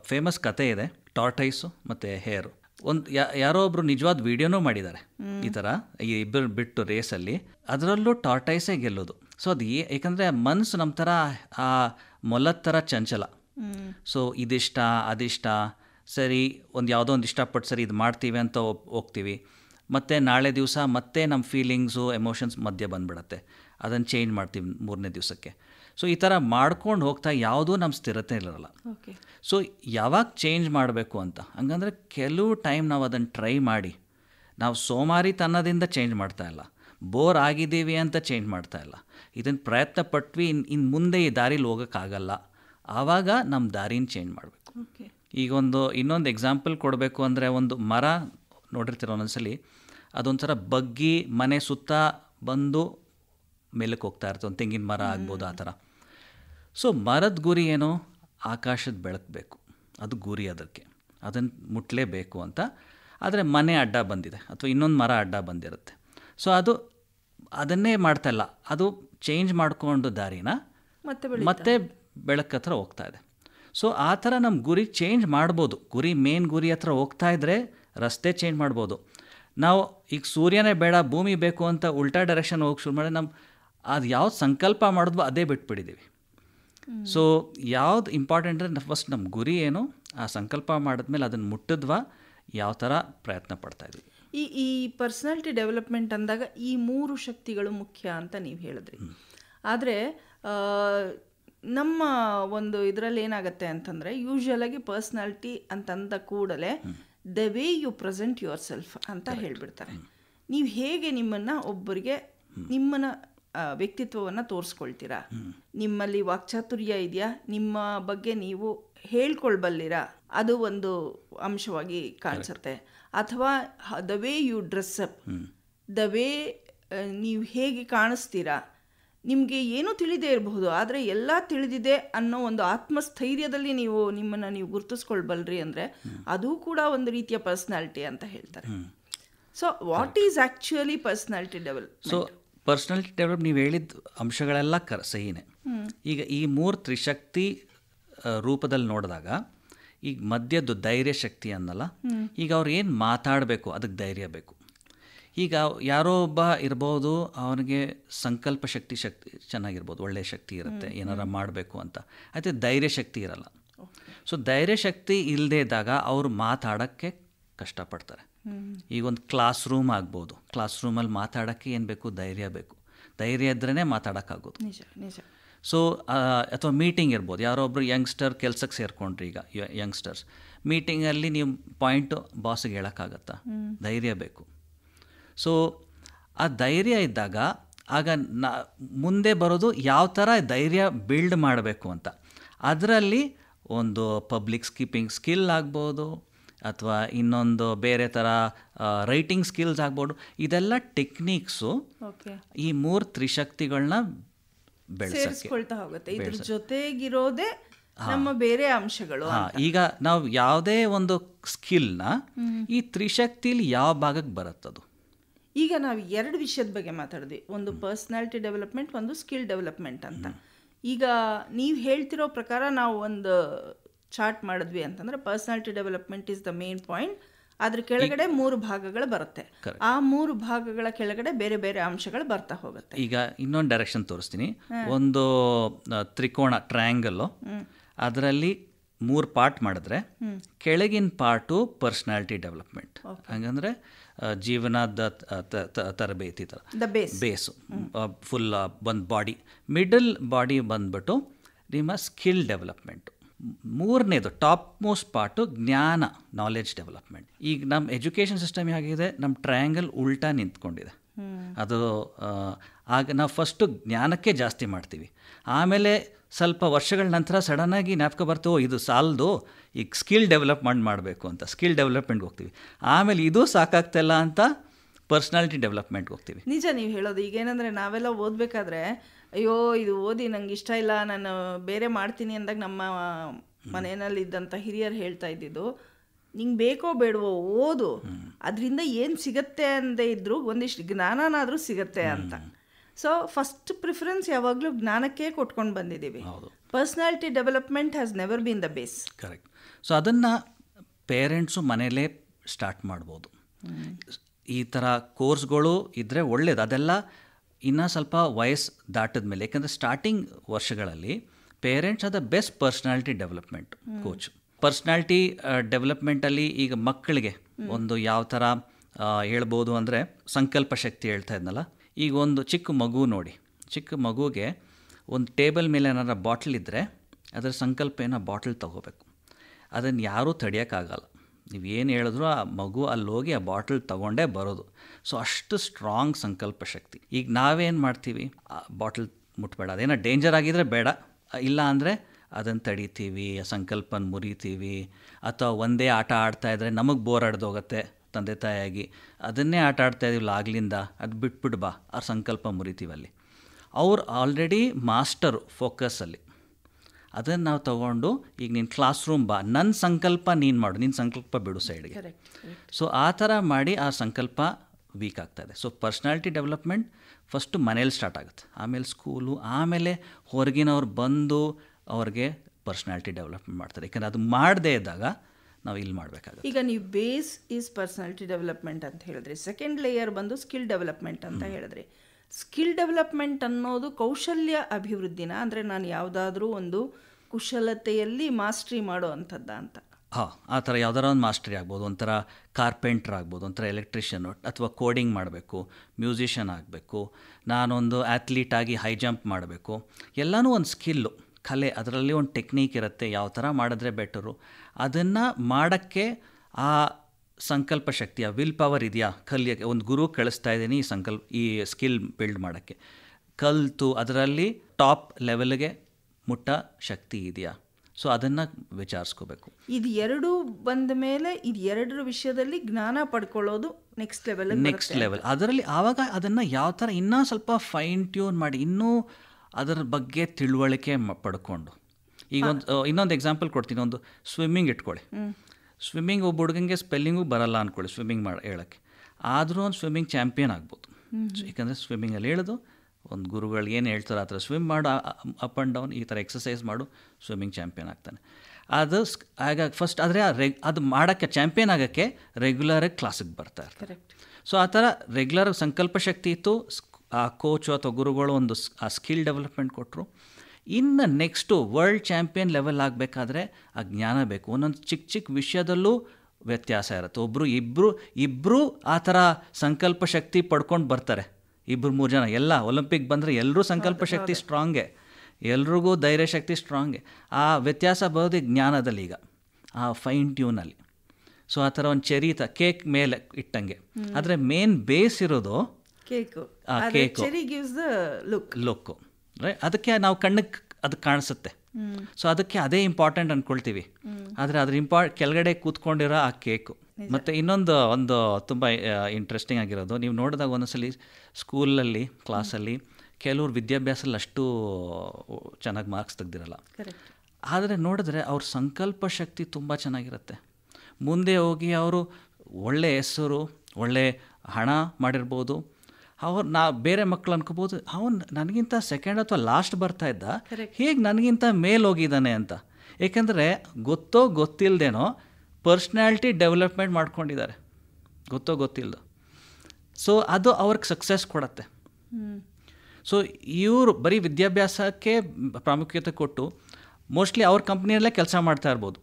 ಫೇಮಸ್ ಕತೆ ಇದೆ, ಟಾರ್ಟೈಸು ಮತ್ತು ಹೇರು. ಒಂದು ಯಾರೋ ಒಬ್ರು ನಿಜವಾದ ವಿಡಿಯೋನೂ ಮಾಡಿದ್ದಾರೆ ಈ ಥರ, ಈ ಇಬ್ಬರು ಬಿಟ್ಟು ರೇಸಲ್ಲಿ. ಅದರಲ್ಲೂ ಟಾರ್ಟೈಸೇ ಗೆಲ್ಲೋದು. ಸೊ ಅದು ಏಕೆಂದರೆ ಮನಸ್ಸು ನಮ್ಮ ಥರ ಆ ಮೊಲದ ಥರ ಚಂಚಲ. ಸೊ ಇದಿಷ್ಟ ಅದಿಷ್ಟ, ಸರಿ ಒಂದು ಯಾವುದೋ ಒಂದು ಇಷ್ಟಪಟ್ಟು ಸರಿ ಇದು ಮಾಡ್ತೀವಿ ಅಂತ ಹೋಗ್ತೀವಿ, ಮತ್ತು ನಾಳೆ ದಿವಸ ಮತ್ತೆ ನಮ್ಮ ಫೀಲಿಂಗ್ಸು ಎಮೋಷನ್ಸ್ ಮಧ್ಯೆ ಬಂದುಬಿಡತ್ತೆ, ಅದನ್ನು ಚೇಂಜ್ ಮಾಡ್ತೀವಿ ಮೂರನೇ ದಿವಸಕ್ಕೆ. ಸೊ ಈ ಥರ ಮಾಡ್ಕೊಂಡು ಹೋಗ್ತಾ ಯಾವುದೂ ನಮ್ಮ ಸ್ಥಿರತೆ ಇರಲ್ಲ. ಸೊ ಯಾವಾಗ ಚೇಂಜ್ ಮಾಡಬೇಕು ಅಂತ ಹಂಗಂದರೆ ಕೆಲವು ಟೈಮ್ ನಾವು ಅದನ್ನು ಟ್ರೈ ಮಾಡಿ, ನಾವು ಸೋಮಾರಿತನದಿಂದ ಚೇಂಜ್ ಮಾಡ್ತಾ ಇಲ್ಲ, ಬೋರ್ ಆಗಿದ್ದೀವಿ ಅಂತ ಚೇಂಜ್ ಮಾಡ್ತಾ ಇಲ್ಲ, ಇದನ್ನು ಪ್ರಯತ್ನ ಪಟ್ವಿ, ಇನ್ನು ಇನ್ನು ಮುಂದೆ ಈ ದಾರಿಲಿ ಹೋಗೋಕ್ಕಾಗಲ್ಲ, ಆವಾಗ ನಮ್ಮ ದಾರಿನ ಚೇಂಜ್ ಮಾಡಬೇಕು. ಈಗ ಒಂದು ಇನ್ನೊಂದು ಎಕ್ಸಾಂಪಲ್ ಕೊಡಬೇಕು ಅಂದರೆ, ಒಂದು ಮರ ನೋಡಿರ್ತೀರ ಒಂದೊಂದ್ಸಲಿ, ಅದೊಂಥರ ಬಗ್ಗಿ ಮನೆ ಸುತ್ತ ಬಂದು ಮೇಲಕ್ಕೆ ಹೋಗ್ತಾ ಇರ್ತದೆ, ಒಂದು ತೆಂಗಿನ ಮರ ಆಗ್ಬೋದು ಆ ಥರ. ಸೊ ಮರದ ಗುರಿ ಏನು? ಆಕಾಶದ ಬೆಳಕು ಬೇಕು, ಅದು ಗುರಿ ಅದಕ್ಕೆ, ಅದನ್ನು ಮುಟ್ಲೇಬೇಕು ಅಂತ. ಆದರೆ ಮನೆ ಅಡ್ಡ ಬಂದಿದೆ ಅಥವಾ ಇನ್ನೊಂದು ಮರ ಅಡ್ಡ ಬಂದಿರುತ್ತೆ. ಸೊ ಅದು ಅದನ್ನೇ ಮಾಡ್ತಾ ಇಲ್ಲ, ಅದು ಚೇಂಜ್ ಮಾಡಿಕೊಂಡು ದಾರಿನ ಮತ್ತೆ ಮತ್ತೆ ಬೆಳಕು ಹತ್ರ ಹೋಗ್ತಾ ಇದೆ. ಸೊ ಆ ಥರ ನಮ್ಮ ಗುರಿ ಚೇಂಜ್ ಮಾಡ್ಬೋದು. ಗುರಿ ಮೇನ್ ಗುರಿ ಹತ್ರ ಹೋಗ್ತಾ ಇದ್ದರೆ ರಸ್ತೆ ಚೇಂಜ್ ಮಾಡ್ಬೋದು. ನಾವು ಈಗ ಸೂರ್ಯನೇ ಬೇಡ ಭೂಮಿ ಬೇಕು ಅಂತ ಉಲ್ಟಾ ಡೈರೆಕ್ಷನ್ ಹೋಗಿ ಶುರು ಮಾಡಿ ನಮ್ಮ ಅದು ಯಾವ್ದು ಸಂಕಲ್ಪ ಮಾಡಿದ್ವೋ ಅದೇ ಬಿಟ್ಬಿಟ್ಟಿದ್ದೀವಿ. ಸೊ ಯಾವ್ದು ಇಂಪಾರ್ಟೆಂಟ್ ಅಂದರೆ ಫಸ್ಟ್ ನಮ್ಮ ಗುರಿ ಏನು, ಆ ಸಂಕಲ್ಪ ಮಾಡಿದ್ಮೇಲೆ ಅದನ್ನು ಮುಟ್ಟಿದ್ವಾ ಯಾವ ಥರ ಪ್ರಯತ್ನ ಪಡ್ತಾಯಿದ್ವಿ. ಈ ಈ ಪರ್ಸನಾಲಿಟಿ ಡೆವಲಪ್ಮೆಂಟ್ ಅಂದಾಗ ಈ ಮೂರು ಶಕ್ತಿಗಳು ಮುಖ್ಯ ಅಂತ ನೀವು ಹೇಳಿದ್ರಿ. ಆದರೆ ನಮ್ಮ ಒಂದು ಇದರಲ್ಲಿ ಏನಾಗುತ್ತೆ ಅಂತಂದರೆ, ಯೂಶ್ವಲಾಗಿ ಪರ್ಸ್ನಾಲಿಟಿ ಅಂತಂದ ಕೂಡಲೇ the way you present yourself ಅಂತ ಹೇಳಿಬಿಡ್ತಾರೆ. ನೀವು ಹೇಗೆ ನಿಮ್ಮನ್ನು ಒಬ್ಬರಿಗೆ ನಿಮ್ಮನ್ನು ವ್ಯಕ್ತಿತ್ವವನ್ನು ತೋರಿಸ್ಕೊಳ್ತೀರಾ, ನಿಮ್ಮಲ್ಲಿ ವಾಕ್ಚಾತುರ್ಯ ಇದೆಯಾ, ನಿಮ್ಮ ಬಗ್ಗೆ ನೀವು ಹೇಳ್ಕೊಳ್ಬಲ್ಲಿರಾ, ಅದು ಒಂದು ಅಂಶವಾಗಿ ಕಾಣಿಸುತ್ತೆ. ಅಥವಾ the way you dress up, the way ನೀವು ಹೇಗೆ ಕಾಣಿಸ್ತೀರಾ, ನಿಮಗೆ ಏನೂ ತಿಳಿದೇ ಇರಬಹುದು, ಆದರೆ ಎಲ್ಲ ತಿಳಿದಿದೆ ಅನ್ನೋ ಒಂದು ಆತ್ಮಸ್ಥೈರ್ಯದಲ್ಲಿ ನೀವು ನಿಮ್ಮನ್ನು ನೀವು ಗುರುತಿಸ್ಕೊಳ್ಬಲ್ರಿ ಅಂದರೆ ಅದು ಕೂಡ ಒಂದು ರೀತಿಯ ಪರ್ಸ್ನಾಲಿಟಿ ಅಂತ ಹೇಳ್ತಾರೆ. So what is actually personality develop? So personality develop ನೀವು ಹೇಳಿದ ಅಂಶಗಳೆಲ್ಲ ಕರ ಸಹಿನೇ. ಈಗ ಈ ಮೂರು ತ್ರಿಶಕ್ತಿ ರೂಪದಲ್ಲಿ ನೋಡಿದಾಗ, ಈಗ ಮಧ್ಯದ್ದು ಧೈರ್ಯ ಶಕ್ತಿ ಅನ್ನಲ್ಲ, ಈಗ ಅವ್ರು ಏನು ಮಾತಾಡಬೇಕು ಅದಕ್ಕೆ ಧೈರ್ಯ ಬೇಕು. ಈಗ ಯಾರೋ ಒಬ್ಬ ಇರ್ಬೋದು, ಅವನಿಗೆ ಸಂಕಲ್ಪ ಶಕ್ತಿ ಶಕ್ತಿ ಚೆನ್ನಾಗಿರ್ಬೋದು, ಒಳ್ಳೆಯ ಶಕ್ತಿ ಇರುತ್ತೆ ಏನಾರ ಮಾಡಬೇಕು ಅಂತ, ಆದರೆ ಧೈರ್ಯ ಶಕ್ತಿ ಇರಲ್ಲ. ಸೊ ಧೈರ್ಯ ಶಕ್ತಿ ಇಲ್ಲದೇ ಇದ್ದಾಗ ಅವರು ಮಾತಾಡೋಕ್ಕೆ ಕಷ್ಟಪಡ್ತಾರೆ. ಈಗ ಒಂದು ಕ್ಲಾಸ್ ರೂಮ್ ಆಗ್ಬೋದು, ಕ್ಲಾಸ್ ರೂಮಲ್ಲಿ ಮಾತಾಡೋಕ್ಕೆ ಏನು ಬೇಕು? ಧೈರ್ಯ ಬೇಕು. ಧೈರ್ಯ ಇದ್ರೇ ಮಾತಾಡೋಕ್ಕಾಗೋದು. ಸೊ ಅಥವಾ ಮೀಟಿಂಗ್ ಇರ್ಬೋದು, ಯಾರೋ ಒಬ್ಬರು ಯಂಗ್ಸ್ಟರ್ ಕೆಲಸಕ್ಕೆ ಸೇರಿಕೊಂಡ್ರಿ, ಈಗ ಯಂಗ್ಸ್ಟರ್ಸ್ ಮೀಟಿಂಗಲ್ಲಿ ನೀವು ಪಾಯಿಂಟು ಬಾಸಿಗೆ ಹೇಳೋಕ್ಕಾಗತ್ತಾ? ಧೈರ್ಯ ಬೇಕು. ಸೊ ಆ ಧೈರ್ಯ ಇದ್ದಾಗ ಆಗ ನಾ ಮುಂದೆ ಬರೋದು ಯಾವ ಥರ ಧೈರ್ಯ ಬಿಲ್ಡ್ ಮಾಡಬೇಕು ಅಂತ. ಅದರಲ್ಲಿ ಒಂದು ಪಬ್ಲಿಕ್ ಸ್ಪೀಕಿಂಗ್ ಸ್ಕಿಲ್ ಆಗ್ಬೋದು, ಅಥವಾ ಇನ್ನೊಂದು ಬೇರೆ ಥರ ರೈಟಿಂಗ್ ಸ್ಕಿಲ್ಸ್ ಆಗ್ಬೋದು. ಇದೆಲ್ಲ ಟೆಕ್ನಿಕ್ಸು ಈ ಮೂರು ತ್ರಿಶಕ್ತಿಗಳನ್ನ ಬೆಳೆಸ್ಕೊಳ್ತಾ ಹೋಗುತ್ತೆ. ಇದ್ರ ಜೊತೆಗಿರೋದೇ ನಮ್ಮ ಬೇರೆ ಅಂಶಗಳು. ಈಗ ನಾವು ಯಾವುದೇ ಒಂದು ಸ್ಕಿಲ್ನ ಈ ತ್ರಿಶಕ್ತಿಲಿ ಯಾವ ಭಾಗಕ್ಕೆ ಬರುತ್ತದು. ಈಗ ನಾವು ಎರಡು ವಿಷಯದ ಬಗ್ಗೆ ಮಾತಾಡಿದ್ವಿ, ಒಂದು ಪರ್ಸ್ನಾಲಿಟಿ ಡೆವಲಪ್ಮೆಂಟ್, ಒಂದು ಸ್ಕಿಲ್ ಡೆವಲಪ್ಮೆಂಟ್ ಅಂತ. ಈಗ ನೀವು ಹೇಳ್ತಿರೋ ಪ್ರಕಾರ ನಾವು ಒಂದು ಚಾರ್ಟ್ ಮಾಡಿದ್ವಿ ಅಂತಂದರೆ personality development is the main point. ಅದ್ರ ಕೆಳಗಡೆ ಮೂರು ಭಾಗಗಳು ಬರುತ್ತೆ. ಆ ಮೂರು ಭಾಗಗಳ ಕೆಳಗಡೆ ಬೇರೆ ಬೇರೆ ಅಂಶಗಳು ಬರ್ತಾ ಹೋಗುತ್ತೆ. ಈಗ ಇನ್ನೊಂದು ಡೈರೆಕ್ಷನ್ ತೋರಿಸ್ತೀನಿ. ಒಂದು ತ್ರಿಕೋಣ ಟ್ರಯಾಂಗಲ್ಲು, ಅದರಲ್ಲಿ ಮೂರು ಪಾರ್ಟ್ ಮಾಡಿದ್ರೆ ಕೆಳಗಿನ ಪಾರ್ಟು ಪರ್ಸ್ನಾಲಿಟಿ ಡೆವಲಪ್ಮೆಂಟ್, ಹಂಗಂದ್ರೆ ಜೀವನದ ತರಬೇತಿ ಥರ ಬೇಸು ಫುಲ್ ಒಂದು ಬಾಡಿ. ಮಿಡಲ್ ಬಾಡಿ ಬಂದ್ಬಿಟ್ಟು ನಿಮ್ಮ ಸ್ಕಿಲ್ ಡೆವಲಪ್ಮೆಂಟು. ಮೂರನೇದು ಟಾಪ್ ಮೋಸ್ಟ್ ಪಾರ್ಟು ಜ್ಞಾನ, ನಾಲೆಡ್ಜ್ ಡೆವಲಪ್ಮೆಂಟ್. ಈಗ ನಮ್ಮ ಎಜುಕೇಷನ್ ಸಿಸ್ಟಮ್ ಹೇಗಿದೆ, ನಮ್ಮ ಟ್ರಯಾಂಗಲ್ ಉಲ್ಟಾ ನಿಂತ್ಕೊಂಡಿದೆ. ಅದು ಆಗ ನಾವು ಫಸ್ಟು ಜ್ಞಾನಕ್ಕೆ ಜಾಸ್ತಿ ಮಾಡ್ತೀವಿ, ಆಮೇಲೆ ಸ್ವಲ್ಪ ವರ್ಷಗಳ ನಂತರ ಸಡನ್ನಾಗಿ ಜ್ಞಾಪಕ ಬರ್ತೋ ಇದು ಸಾಲದು, ಈಗ ಸ್ಕಿಲ್ ಡೆವಲಪ್ಮೆಂಟ್ ಮಾಡಬೇಕು ಅಂತ ಸ್ಕಿಲ್ ಡೆವಲಪ್ಮೆಂಟ್ಗೆ ಹೋಗ್ತೀವಿ. ಆಮೇಲೆ ಇದು ಸಾಕಾಗ್ತಿಲ್ಲ ಅಂತ ಪರ್ಸ್ನಾಲಿಟಿ ಡೆವಲಪ್ಮೆಂಟ್ಗೆ ಹೋಗ್ತೀವಿ. ನಿಜ ನೀವು ಹೇಳೋದು. ಈಗೇನಂದರೆ ನಾವೆಲ್ಲ ಓದಬೇಕಾದ್ರೆ ಅಯ್ಯೋ ಇದು ಓದಿ ನಂಗೆ ಇಷ್ಟ ಇಲ್ಲ, ನಾನು ಬೇರೆ ಮಾಡ್ತೀನಿ ಅಂದಾಗ ನಮ್ಮ ಮನೆಯಲ್ಲಿದ್ದಂಥ ಹಿರಿಯರು ಹೇಳ್ತಾ ಇದ್ದಿದ್ದು, ನಿಂಗೆ ಬೇಕೋ ಬೇಡವೋ ಓದು, ಅದರಿಂದ ಏನು ಸಿಗತ್ತೆ ಅಂದೇ ಇದ್ದರೂ ಒಂದಿಷ್ಟು ಜ್ಞಾನನಾದರೂ ಸಿಗತ್ತೆ ಅಂತ. ಸೊ ಫಸ್ಟ್ ಪ್ರಿಫರೆನ್ಸ್ ಯಾವಾಗಲೂ ಜ್ಞಾನಕ್ಕೆ ಕೊಟ್ಕೊಂಡು ಬಂದಿದ್ದೀವಿ. Personality development has never been the base. Correct. So ಅದನ್ನು ಪೇರೆಂಟ್ಸು ಮನೆಯಲ್ಲೇ ಸ್ಟಾರ್ಟ್ ಮಾಡ್ಬೋದು. ಈ ಥರ ಕೋರ್ಸ್ಗಳು ಇದ್ದರೆ ಒಳ್ಳೇದು. ಅದೆಲ್ಲ ಇನ್ನೂ ಸ್ವಲ್ಪ ವಯಸ್ಸು ದಾಟಿದ ಮೇಲೆ, ಯಾಕಂದರೆ ಸ್ಟಾರ್ಟಿಂಗ್ ವರ್ಷಗಳಲ್ಲಿ parents are the best personality development coach. Personality ಡೆವಲಪ್ಮೆಂಟಲ್ಲಿ ಈಗ ಮಕ್ಕಳಿಗೆ ಒಂದು ಯಾವ ಥರ ಹೇಳ್ಬೋದು ಅಂದರೆ, ಸಂಕಲ್ಪ ಶಕ್ತಿ ಹೇಳ್ತಾ ಇದ್ನಲ್ಲ, ಈಗ ಒಂದು ಚಿಕ್ಕ ಮಗು ನೋಡಿ, ಚಿಕ್ಕ ಮಗುಗೆ ಒಂದು ಟೇಬಲ್ ಮೇಲೆ ಏನಾರ ಬಾಟ್ಲ್ ಇದ್ದರೆ ಅದರ ಸಂಕಲ್ಪ ಏನೋ ಬಾಟ್ಲ್ ತೊಗೋಬೇಕು. ಅದನ್ನು ಯಾರೂ ತಡೆಯೋಕ್ಕಾಗಲ್ಲ. ನೀವು ಏನು ಹೇಳಿದ್ರು ಆ ಮಗು ಅಲ್ಲಿ ಹೋಗಿ ಆ ಬಾಟಲ್ ತೊಗೊಂಡೇ ಬರೋದು. ಸೊ ಅಷ್ಟು ಸ್ಟ್ರಾಂಗ್ ಸಂಕಲ್ಪ ಶಕ್ತಿ. ಈಗ ನಾವೇನು ಮಾಡ್ತೀವಿ, ಆ ಬಾಟಲ್ ಮುಟ್ಬೇಡ, ಅದೇನೋ ಡೇಂಜರ್ ಆಗಿದ್ರೆ ಬೇಡ, ಇಲ್ಲ ಅಂದರೆ ಅದನ್ನು ತಡಿತೀವಿ, ಆ ಸಂಕಲ್ಪನ ಮುರಿತೀವಿ. ಅಥವಾ ಒಂದೇ ಆಟ ಆಡ್ತಾಯಿದ್ರೆ ನಮಗೆ ಬೋರ್ ಹೊಡೆದೋಗುತ್ತೆ ತಂದೆ ತಾಯಿಯಾಗಿ, ಅದನ್ನೇ ಆಟ ಆಡ್ತಾಯಿದ್ದೀವಲ್ಲ ಆಗ್ಲಿಂದ, ಅದು ಬಿಟ್ಬಿಟ್ಟು ಬಾ, ಆ ಸಂಕಲ್ಪ ಮುರಿತೀವಲ್ಲಿ. ಅವ್ರು ಆಲ್ರೆಡಿ ಮಾಸ್ಟರು ಫೋಕಸಲ್ಲಿ. ಅದನ್ನು ನಾವು ತೊಗೊಂಡು ಈಗ ನೀನು ಕ್ಲಾಸ್ ರೂಮ್ ಬಾ, ನನ್ನ ಸಂಕಲ್ಪ ನೀನು ಮಾಡು, ನಿನ್ನ ಸಂಕಲ್ಪ ಬಿಡು ಸೈಡ್ಗೆ. ಸೊ ಆ ಥರ ಮಾಡಿ ಆ ಸಂಕಲ್ಪ ವೀಕ್ ಆಗ್ತಾಯಿದೆ. ಸೊ ಪರ್ಸ್ನಾಲಿಟಿ ಡೆವಲಪ್ಮೆಂಟ್ ಫಸ್ಟು ಮನೇಲಿ ಸ್ಟಾರ್ಟ್ ಆಗುತ್ತೆ, ಆಮೇಲೆ ಸ್ಕೂಲು, ಆಮೇಲೆ ಹೊರಗಿನವ್ರು ಬಂದು ಅವ್ರಿಗೆ ಪರ್ಸ್ನಾಲಿಟಿ ಡೆವಲಪ್ಮೆಂಟ್ ಮಾಡ್ತಾರೆ. ಯಾಕಂದರೆ ಅದು ಮಾಡದೇ ಇದ್ದಾಗ ನಾವು ಇಲ್ಲಿ ಮಾಡಬೇಕಾಗುತ್ತೆ. ಈಗ ನೀವು ಬೇಸ್ ಈಸ್ ಪರ್ಸ್ನಾಲಿಟಿ ಡೆವಲಪ್ಮೆಂಟ್ ಅಂತ ಹೇಳಿದ್ರಿ, ಸೆಕೆಂಡ್ ಲೇಯರ್ ಬಂದು ಸ್ಕಿಲ್ ಡೆವಲಪ್ಮೆಂಟ್ ಅಂತ ಹೇಳಿದ್ರಿ. ಸ್ಕಿಲ್ ಡೆವಲಪ್ಮೆಂಟ್ ಅನ್ನೋದು ಕೌಶಲ್ಯ ಅಭಿವೃದ್ಧಿನ, ಅಂದರೆ ನಾನು ಯಾವುದಾದ್ರೂ ಒಂದು ಕುಶಲತೆಯಲ್ಲಿ ಮಾಸ್ಟ್ರಿ ಮಾಡೋ ಅಂಥದ್ದ ಅಂತ? ಹಾಂ, ಆ ಥರ ಯಾವ್ದಾರ ಒಂದು ಮಾಸ್ಟ್ರಿ ಆಗ್ಬೋದು, ಒಂಥರ ಕಾರ್ಪೆಂಟ್ರ್ ಆಗ್ಬೋದು, ಒಂಥರ ಎಲೆಕ್ಟ್ರಿಷಿಯನ್, ಅಥವಾ ಕೋಡಿಂಗ್ ಮಾಡಬೇಕು, ಮ್ಯೂಸಿಷಿಯನ್ ಆಗಬೇಕು, ನಾನೊಂದು ಆ್ಯತ್ಲೀಟ್ ಆಗಿ ಹೈ ಜಂಪ್ ಮಾಡಬೇಕು. ಎಲ್ಲನೂ ಒಂದು ಸ್ಕಿಲ್ಲು, ಕಲೆ, ಅದರಲ್ಲಿ ಒಂದು ಟೆಕ್ನಿಕ್ ಇರುತ್ತೆ, ಯಾವ ಥರ ಮಾಡಿದ್ರೆ ಬೆಟರು. ಅದನ್ನು ಮಾಡೋಕ್ಕೆ ಆ ಸಂಕಲ್ಪ ಶಕ್ತಿ, ಆ ವಿಲ್ ಪವರ್ ಇದೆಯಾ, ಕಲಿಯೋಕ್ಕೆ ಒಂದು ಗುರು ಕಳಿಸ್ತಾ ಇದ್ದೀನಿ ಈ ಸಂಕಲ್ಪ ಈ ಸ್ಕಿಲ್ ಬಿಲ್ಡ್ ಮಾಡೋಕ್ಕೆ, ಕಲಿತು ಅದರಲ್ಲಿ ಟಾಪ್ ಲೆವೆಲ್ಗೆ ಮುಟ್ಟ ಶಕ್ತಿ ಇದೆಯಾ. ಸೊ ಅದನ್ನು ವಿಚಾರಿಸ್ಕೋಬೇಕು. ಇದು ಎರಡು ಬಂದ ಮೇಲೆ ಇದು ಎರಡರ ವಿಷಯದಲ್ಲಿ ಜ್ಞಾನ ಪಡ್ಕೊಳ್ಳೋದು ನೆಕ್ಸ್ಟ್ ಲೆವೆಲ್ ನೆಕ್ಸ್ಟ್ ಲೆವೆಲ್ ಅದರಲ್ಲಿ. ಆವಾಗ ಅದನ್ನು ಯಾವ ಥರ ಇನ್ನೂ ಸ್ವಲ್ಪ ಫೈನ್ ಟ್ಯೂನ್ ಮಾಡಿ, ಇನ್ನೂ ಅದರ ಬಗ್ಗೆ ತಿಳುವಳಿಕೆ ಪಡ್ಕೊಂಡು. ಈಗ ಒಂದು ಇನ್ನೊಂದು ಎಕ್ಸಾಂಪಲ್ ಕೊಡ್ತೀನಿ. ಒಂದು ಸ್ವಿಮ್ಮಿಂಗ್ ಇಟ್ಕೊಳ್ಳಿ. ಸ್ವಿಮ್ಮಿಂಗ್ ಒಬ್ಬ ಹುಡುಗಂಗೆ ಸ್ಪೆಲ್ಲಿಂಗು ಬರಲ್ಲ ಅಂದ್ಕೊಳ್ಳಿ ಸ್ವಿಮ್ಮಿಂಗ್ ಮಾಡಿ ಹೇಳೋಕ್ಕೆ, ಆದರೂ ಒಂದು ಸ್ವಿಮ್ಮಿಂಗ್ ಚಾಂಪಿಯನ್ ಆಗ್ಬೋದು. ಯಾಕಂದರೆ ಸ್ವಿಮ್ಮಿಂಗಲ್ಲಿ ಹೇಳೋದು ಒಂದು ಗುರುಗಳು ಏನು ಹೇಳ್ತಾರೆ ಆ ಥರ ಸ್ವಿಮ್ ಮಾಡು, ಅಪ್ ಆ್ಯಂಡ್ ಡೌನ್ ಈ ಥರ ಎಕ್ಸಸೈಸ್ ಮಾಡು, ಸ್ವಿಮ್ಮಿಂಗ್ ಚಾಂಪಿಯನ್ ಆಗ್ತಾನೆ. ಅದು ಆಗ ಫಸ್ಟ್ ಆದರೆ ಆ ರೆಗ್ ಅದು ಮಾಡೋಕ್ಕೆ, ಚಾಂಪಿಯನ್ ಆಗೋಕ್ಕೆ ರೆಗ್ಯುಲರಾಗಿ ಕ್ಲಾಸಿಗೆ ಬರ್ತಾ ಇರ್ತಾರೆ. ಸೊ ಆ ಥರ ರೆಗ್ಯುಲರ್ ಸಂಕಲ್ಪ ಶಕ್ತಿ ಇತ್ತು, ಆ ಕೋಚು ಅಥವಾ ಗುರುಗಳು ಒಂದು ಆ ಸ್ಕಿಲ್ ಡೆವಲಪ್ಮೆಂಟ್ ಕೊಟ್ಟರು. ಇನ್ನು ನೆಕ್ಸ್ಟು ವರ್ಲ್ಡ್ ಚಾಂಪಿಯನ್ ಲೆವೆಲ್ ಆಗಬೇಕಾದ್ರೆ ಆ ಜ್ಞಾನ ಬೇಕು. ಒಂದೊಂದು ಚಿಕ್ಕ ಚಿಕ್ಕ ವಿಷಯದಲ್ಲೂ ವ್ಯತ್ಯಾಸ ಇರುತ್ತೆ. ಒಬ್ಬರು ಇಬ್ಬರು ಇಬ್ಬರು ಆ ಥರ ಸಂಕಲ್ಪ ಶಕ್ತಿ ಪಡ್ಕೊಂಡು ಬರ್ತಾರೆ, ಇಬ್ಬರು ಮೂರು ಜನ ಎಲ್ಲ ಒಲಿಂಪಿಕ್ ಬಂದರೆ ಎಲ್ಲರೂ ಸಂಕಲ್ಪ ಶಕ್ತಿ ಸ್ಟ್ರಾಂಗೆ, ಎಲ್ರಿಗೂ ಧೈರ್ಯ ಶಕ್ತಿ ಸ್ಟ್ರಾಂಗೆ. ಆ ವ್ಯತ್ಯಾಸ ಬರೋದು ಜ್ಞಾನದಲ್ಲಿ, ಈಗ ಆ ಫೈನ್ ಟ್ಯೂನಲ್ಲಿ. ಸೊ ಆ ಥರ ಒಂದು ಚೆರಿ ತ ಕೇಕ್ ಮೇಲೆ ಇಟ್ಟಂಗೆ, ಆದರೆ ಮೇನ್ ಬೇಸ್ ಇರೋದು ಕೇಕು. ಆ ಕೇಕು ಲುಕ್ಕು, ರೈಟ್? ಅದಕ್ಕೆ ನಾವು ಕಣ್ಣಿಗೆ ಅದು ಕಾಣಿಸುತ್ತೆ. ಸೊ ಅದಕ್ಕೆ ಅದೇ ಇಂಪಾರ್ಟೆಂಟ್ ಅಂದ್ಕೊಳ್ತೀವಿ, ಆದರೆ ಅದ್ರ ಇಂಪಾರ್ಟ್ ಕೆಳಗಡೆ ಕೂತ್ಕೊಂಡಿರೋ ಆ ಕೇಕು. ಮತ್ತು ಇನ್ನೊಂದು ಒಂದು ತುಂಬ ಇಂಟ್ರೆಸ್ಟಿಂಗ್ ಆಗಿರೋದು, ನೀವು ನೋಡಿದಾಗ ಒಂದೊಂದ್ಸಲಿ ಸ್ಕೂಲಲ್ಲಿ ಕ್ಲಾಸಲ್ಲಿ ಕೆಲವ್ರು ವಿದ್ಯಾಭ್ಯಾಸದಲ್ಲಿ ಅಷ್ಟು ಚೆನ್ನಾಗಿ ಮಾರ್ಕ್ಸ್ ತೆಗ್ದಿರಲ್ಲ, ಆದರೆ ನೋಡಿದ್ರೆ ಅವ್ರ ಸಂಕಲ್ಪ ಶಕ್ತಿ ತುಂಬ ಚೆನ್ನಾಗಿರುತ್ತೆ. ಮುಂದೆ ಹೋಗಿ ಅವರು ಒಳ್ಳೆ ಹೆಸರು, ಒಳ್ಳೆ ಹಣ ಮಾಡಿರ್ಬೋದು. ಅವ್ರು ನಾ ಬೇರೆ ಮಕ್ಕಳು ಅನ್ಕೋಬೋದು, ಅವನು ನನಗಿಂತ ಸೆಕೆಂಡ್ ಅಥವಾ ಲಾಸ್ಟ್ ಬರ್ತಾ ಇದ್ದ, ಹೇಗೆ ನನಗಿಂತ ಮೇಲೆ ಹೋಗಿದ್ದಾನೆ ಅಂತ. ಏಕೆಂದರೆ ಗೊತ್ತೋ ಗೊತ್ತಿಲ್ಲದೇನೋ ಪರ್ಸ್ನಾಲಿಟಿ ಡೆವಲಪ್ಮೆಂಟ್ ಮಾಡ್ಕೊಂಡಿದ್ದಾರೆ, ಗೊತ್ತೋ ಗೊತ್ತಿಲ್ಲದ. ಸೊ ಅದು ಅವ್ರಿಗೆ ಸಕ್ಸಸ್ ಕೊಡತ್ತೆ. ಸೊ ಇವರು ಬರೀ ವಿದ್ಯಾಭ್ಯಾಸಕ್ಕೆ ಪ್ರಾಮುಖ್ಯತೆ ಕೊಟ್ಟು ಮೋಸ್ಟ್ಲಿ ಅವ್ರ ಕಂಪ್ನಿಯಲ್ಲೇ ಕೆಲಸ ಮಾಡ್ತಾ ಇರ್ಬೋದು.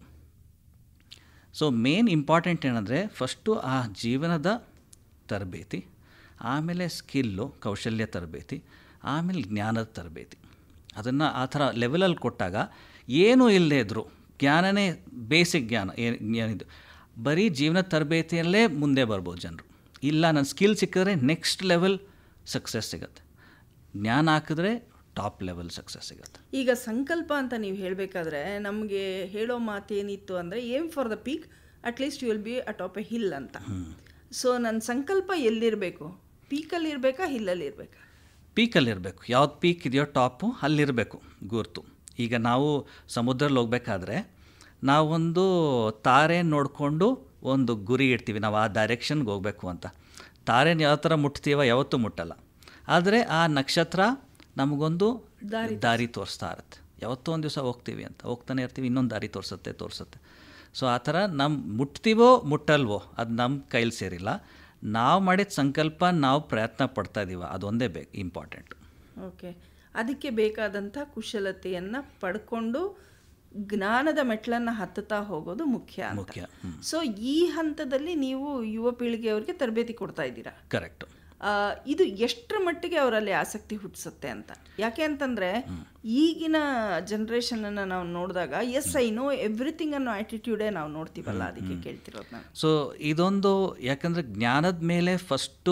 ಸೊ ಮೇನ್ ಇಂಪಾರ್ಟೆಂಟ್ ಏನಂದರೆ ಫಸ್ಟು ಆ ಜೀವನದ ತರಬೇತಿ, ಆಮೇಲೆ ಸ್ಕಿಲ್ಲು ಕೌಶಲ್ಯ ತರಬೇತಿ, ಆಮೇಲೆ ಜ್ಞಾನದ ತರಬೇತಿ. ಅದನ್ನು ಆ ಥರ ಲೆವೆಲಲ್ಲಿ ಕೊಟ್ಟಾಗ ಏನೂ ಇಲ್ಲದೇ ಇದ್ದರು, ಜ್ಞಾನನೇ ಬೇಸಿಕ್ ಜ್ಞಾನ ಏನು ಏನಿದು, ಬರೀ ಜೀವನದ ತರಬೇತಿಯಲ್ಲೇ ಮುಂದೆ ಬರ್ಬೋದು ಜನರು. ಇಲ್ಲ ನನ್ನ ಸ್ಕಿಲ್ ಸಿಕ್ಕಿದ್ರೆ ನೆಕ್ಸ್ಟ್ ಲೆವೆಲ್ ಸಕ್ಸಸ್ ಸಿಗುತ್ತೆ, ಜ್ಞಾನ ಹಾಕಿದ್ರೆ ಟಾಪ್ ಲೆವೆಲ್ ಸಕ್ಸಸ್ ಸಿಗುತ್ತೆ. ಈಗ ಸಂಕಲ್ಪ ಅಂತ ನೀವು ಹೇಳಬೇಕಾದ್ರೆ ನಮಗೆ ಹೇಳೋ ಮಾತೇನಿತ್ತು ಅಂದರೆ aim for the peak, at least you will be atop a hill ಅಂತ. ಸೊ ನನ್ನ ಸಂಕಲ್ಪ ಎಲ್ಲಿರಬೇಕು, ಪೀಕಲ್ಲಿ ಇರಬೇಕಾ ಹಿಲ್ಲಲ್ಲಿ ಇರಬೇಕಾ? ಪೀಕಲ್ಲಿ ಇರಬೇಕು. ಯಾವ್ದು ಪೀಕ್ ಇದೆಯೋ ಟಾಪು ಅಲ್ಲಿರಬೇಕು ಗುರುತು. ಈಗ ನಾವು ಸಮುದ್ರಲ್ಲಿ ಹೋಗ್ಬೇಕಾದ್ರೆ ನಾವೊಂದು ತಾರೆ ನೋಡಿಕೊಂಡು ಒಂದು ಗುರಿ ಇಡ್ತೀವಿ, ನಾವು ಆ ಡೈರೆಕ್ಷನ್ಗೆ ಹೋಗಬೇಕು ಅಂತ. ತಾರೆನ ಯಾವ ಥರ ಮುಟ್ತೀವೋ ಯಾವತ್ತೂ ಮುಟ್ಟಲ್ಲ, ಆದರೆ ಆ ನಕ್ಷತ್ರ ನಮಗೊಂದು ದಾರಿ ತೋರಿಸ್ತಾ ಇರುತ್ತೆ ಯಾವತ್ತೋ ಒಂದು ದಿವಸ ಹೋಗ್ತೀವಿ ಅಂತ ಹೋಗ್ತಾನೆ ಇರ್ತೀವಿ, ಇನ್ನೊಂದು ದಾರಿ ತೋರಿಸುತ್ತೆ ತೋರಿಸುತ್ತೆ ಸೊ ಆ ಥರ ನಮ್ಮ ಮುಟ್ತೀವೋ ಮುಟ್ಟಲ್ವೋ ಅದು ನಮ್ಮ ಕೈಲಿ ಸೇರಿಲ್ಲ. ನಾವು ಮಾಡಿದ ಸಂಕಲ್ಪ ನಾವು ಪ್ರಯತ್ನ ಪಡ್ತಾ ಇದ್ದೀವ ಅದೊಂದೇ ಬೇಕು ಇಂಪಾರ್ಟೆಂಟ್. ಓಕೆ, ಅದಕ್ಕೆ ಬೇಕಾದಂಥ ಕುಶಲತೆಯನ್ನು ಪಡ್ಕೊಂಡು ಜ್ಞಾನದ ಮೆಟ್ಲನ್ನು ಹತ್ತುತ್ತಾ ಹೋಗೋದು ಮುಖ್ಯ ಮುಖ್ಯ. ಸೊ ಈ ಹಂತದಲ್ಲಿ ನೀವು ಯುವ ಪೀಳಿಗೆಯವ್ರಿಗೆ ತರಬೇತಿ ಕೊಡ್ತಾ ಇದ್ದೀರಾ. ಕರೆಕ್ಟು. ಇದು ಎಷ್ಟರ ಮಟ್ಟಿಗೆ ಅವರಲ್ಲಿ ಆಸಕ್ತಿ ಹುಟ್ಟಿಸುತ್ತೆ ಅಂತ? ಯಾಕೆ ಅಂತಂದರೆ ಈಗಿನ ಜನ್ರೇಷನನ್ನು ನಾವು ನೋಡಿದಾಗ ಎಸ್ ಐ ನೋ ಎವ್ರಿಥಿಂಗ್ ಅನ್ನೋ ಆ್ಯಟಿಟ್ಯೂಡೇ ನಾವು ನೋಡ್ತೀವಲ್ಲ, ಅದಕ್ಕೆ ಕೇಳ್ತಿರೋದು ನಾನು. ಸೊ ಇದೊಂದು ಯಾಕಂದರೆ ಜ್ಞಾನದ ಮೇಲೆ ಫಸ್ಟು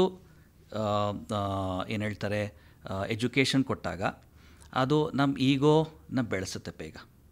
ಏನು ಹೇಳ್ತಾರೆ ಎಜುಕೇಷನ್ ಕೊಟ್ಟಾಗ ಅದು ನಮ್ಮ ಈಗೋನ ಬೆಳೆಸುತ್ತೆ ಬೇಗ.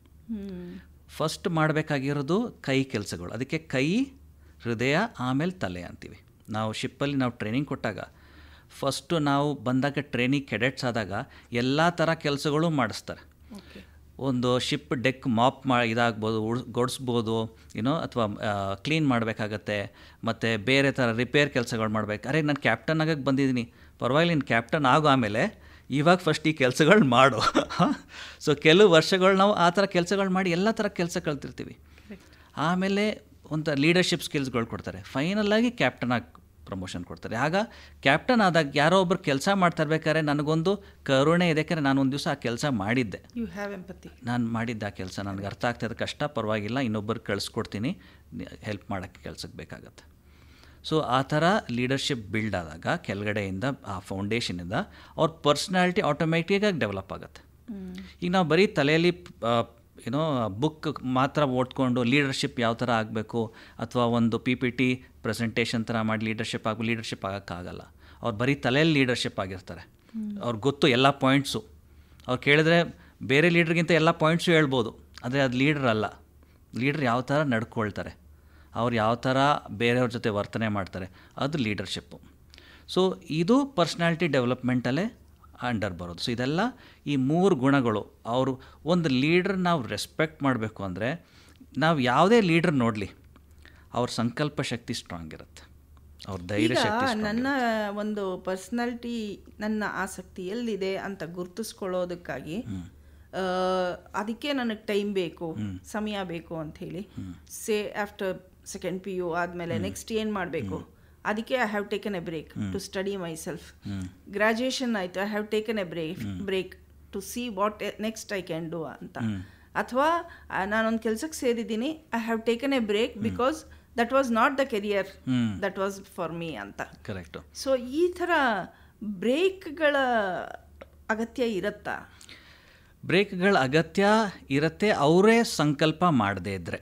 ಫಸ್ಟ್ ಮಾಡಬೇಕಾಗಿರೋದು ಕೈ ಕೆಲಸಗಳು, ಅದಕ್ಕೆ ಕೈ, ಹೃದಯ, ಆಮೇಲೆ ತಲೆ ಅಂತೀವಿ. ನಾವು ಶಿಪ್ಪಲ್ಲಿ ನಾವು ಟ್ರೈನಿಂಗ್ ಕೊಟ್ಟಾಗ ಫಸ್ಟು ನಾವು ಬಂದಾಗ ಟ್ರೈನಿಂಗ್ ಕೆಡೆಟ್ಸ್ ಆದಾಗ ಎಲ್ಲ ಥರ ಕೆಲಸಗಳು ಮಾಡಿಸ್ತಾರೆ. ಒಂದು ಶಿಪ್ ಡೆಕ್ ಮಾಪ್ ಮಾ ಇದಾಗ್ಬೋದು, ಉಳ್ ಗೊಡಿಸ್ಬೋದು ಏನೋ, ಅಥವಾ ಕ್ಲೀನ್ ಮಾಡಬೇಕಾಗತ್ತೆ, ಮತ್ತು ಬೇರೆ ಥರ ರಿಪೇರ್ ಕೆಲಸಗಳು ಮಾಡಬೇಕು. ಅರೆ ನಾನು ಕ್ಯಾಪ್ಟನ್ ಆಗಕ್ಕೆ ಬಂದಿದ್ದೀನಿ, ಪರವಾಗಿಲ್ಲ ನೀನು ಕ್ಯಾಪ್ಟನ್ ಆಗೋ, ಆಮೇಲೆ ಇವಾಗ ಫಸ್ಟ್ ಈ ಕೆಲಸಗಳು ಮಾಡು. ಸೊ ಕೆಲವು ವರ್ಷಗಳು ನಾವು ಆ ಥರ ಕೆಲಸಗಳು ಮಾಡಿ ಎಲ್ಲ ಥರ ಕೆಲಸ ಕಲ್ತಿರ್ತೀವಿ. ಆಮೇಲೆ ಒಂದು ಲೀಡರ್ಶಿಪ್ ಸ್ಕಿಲ್ಸ್ಗಳು ಕೊಡ್ತಾರೆ, ಫೈನಲಾಗಿ ಕ್ಯಾಪ್ಟನ್ ಆಗಿ ಪ್ರಮೋಷನ್ ಕೊಡ್ತಾರೆ. ಆಗ ಕ್ಯಾಪ್ಟನ್ ಆದಾಗ ಯಾರೋ ಒಬ್ಬರು ಕೆಲಸ ಮಾಡ್ತಾ ಇರ್ಬೇಕಾದ್ರೆ ನನಗೊಂದು ಕರುಣೆ ಇದೆ, ಯಾಕಂದರೆ ನಾನು ಒಂದು ದಿವಸ ಆ ಕೆಲಸ ಮಾಡಿದ್ದೆ, ಯು ಹ್ಯಾವ್ ಎಂಪತಿ, ನಾನು ಮಾಡಿದ್ದೆ ಆ ಕೆಲಸ, ನನಗೆ ಅರ್ಥ ಆಗ್ತಾಯಿದೆ ಕಷ್ಟ, ಪರವಾಗಿಲ್ಲ ಇನ್ನೊಬ್ಬರು ಕಳಿಸ್ಕೊಡ್ತೀನಿ, ಹೆಲ್ಪ್ ಮಾಡೋಕ್ಕೆ ಕೆಲಸಕ್ಕೆ ಬೇಕಾಗತ್ತೆ. ಸೊ ಆ ಥರ ಲೀಡರ್ಶಿಪ್ ಬಿಲ್ಡ್ ಆದಾಗ ಕೆಳಗಡೆಯಿಂದ ಆ ಫೌಂಡೇಶನಿಂದ ಅವ್ರ ಪರ್ಸ್ನಾಲಿಟಿ ಆಟೋಮೆಟಿಕಾಗಿ ಡೆವಲಪ್ ಆಗುತ್ತೆ. ಈಗ ನಾವು ಬರೀ ತಲೆಯಲ್ಲಿ ಏನೋ ಬುಕ್ ಮಾತ್ರ ಓದ್ಕೊಂಡು ಲೀಡರ್ಶಿಪ್ ಯಾವ ಥರ ಆಗಬೇಕು ಅಥವಾ ಒಂದು ಪಿ ಪಿ ಟಿ ಪ್ರೆಸೆಂಟೇಷನ್ ಥರ ಮಾಡಿ ಲೀಡರ್ಶಿಪ್ ಆಗಬೇಕು, ಲೀಡರ್ಶಿಪ್ ಆಗೋಕ್ಕಾಗಲ್ಲ. ಅವ್ರು ಬರೀ ತಲೆಯಲ್ಲಿ ಲೀಡರ್ಶಿಪ್ ಆಗಿರ್ತಾರೆ, ಅವ್ರಿಗೆ ಗೊತ್ತು ಎಲ್ಲ ಪಾಯಿಂಟ್ಸು. ಅವ್ರು ಕೇಳಿದ್ರೆ ಬೇರೆ ಲೀಡ್ರಿಗಿಂತ ಎಲ್ಲ ಪಾಯಿಂಟ್ಸು ಹೇಳ್ಬೋದು, ಆದರೆ ಅದು ಲೀಡ್ರ್ ಅಲ್ಲ. ಲೀಡ್ರ್ ಯಾವ ಥರ ನಡ್ಕೊಳ್ತಾರೆ, ಅವ್ರು ಯಾವ ಥರ ಬೇರೆಯವ್ರ ಜೊತೆ ವರ್ತನೆ ಮಾಡ್ತಾರೆ, ಅದು ಲೀಡರ್ಶಿಪ್ಪು. ಸೊ ಇದು ಪರ್ಸ್ನಾಲಿಟಿ ಡೆವಲಪ್ಮೆಂಟಲ್ಲೇ ಅಂಡರ್ ಬರೋದು. ಸೊ ಇದೆಲ್ಲ ಈ ಮೂರು ಗುಣಗಳು. ಅವರು ಒಂದು ಲೀಡ್ರ್ ನಾವು ರೆಸ್ಪೆಕ್ಟ್ ಮಾಡಬೇಕು ಅಂದರೆ ನಾವು ಯಾವುದೇ ಲೀಡ್ರ್ ನೋಡಲಿ ಅವ್ರ ಸಂಕಲ್ಪ ಶಕ್ತಿ ಸ್ಟ್ರಾಂಗ್ ಇರುತ್ತೆ, ಅವ್ರ ಧೈರ್ಯ ಶಕ್ತಿ. ನನ್ನ ಒಂದು ಪರ್ಸ್ನಾಲಿಟಿ, ನನ್ನ ಆಸಕ್ತಿ ಎಲ್ಲಿದೆ ಅಂತ ಗುರುತಿಸ್ಕೊಳ್ಳೋದಕ್ಕಾಗಿ ಅದಕ್ಕೆ ನನಗೆ ಟೈಮ್ ಬೇಕು, ಸಮಯ ಬೇಕು ಅಂಥೇಳಿ say after second P U ಆದಮೇಲೆ ನೆಕ್ಸ್ಟ್ ಏನು ಮಾಡಬೇಕು, ಅದಕ್ಕೆ I have taken a break to study myself. Graduation ಆಯಿತು, I have taken a break break to see what next I can do ಅಂತ. ಅಥವಾ ನಾನೊಂದು ಕೆಲಸಕ್ಕೆ ಸೇರಿದ್ದೀನಿ, I have taken a break because that was not the career that was for me ಅಂತ. Correct. So ಈ ಥರ ಬ್ರೇಕ್ಗಳ ಅಗತ್ಯ ಇರುತ್ತಾ? ಬ್ರೇಕ್ಗಳ ಅಗತ್ಯ ಇರುತ್ತೆ, ಅವರೇ ಸಂಕಲ್ಪ ಮಾಡದೇ ಇದ್ದರೆ.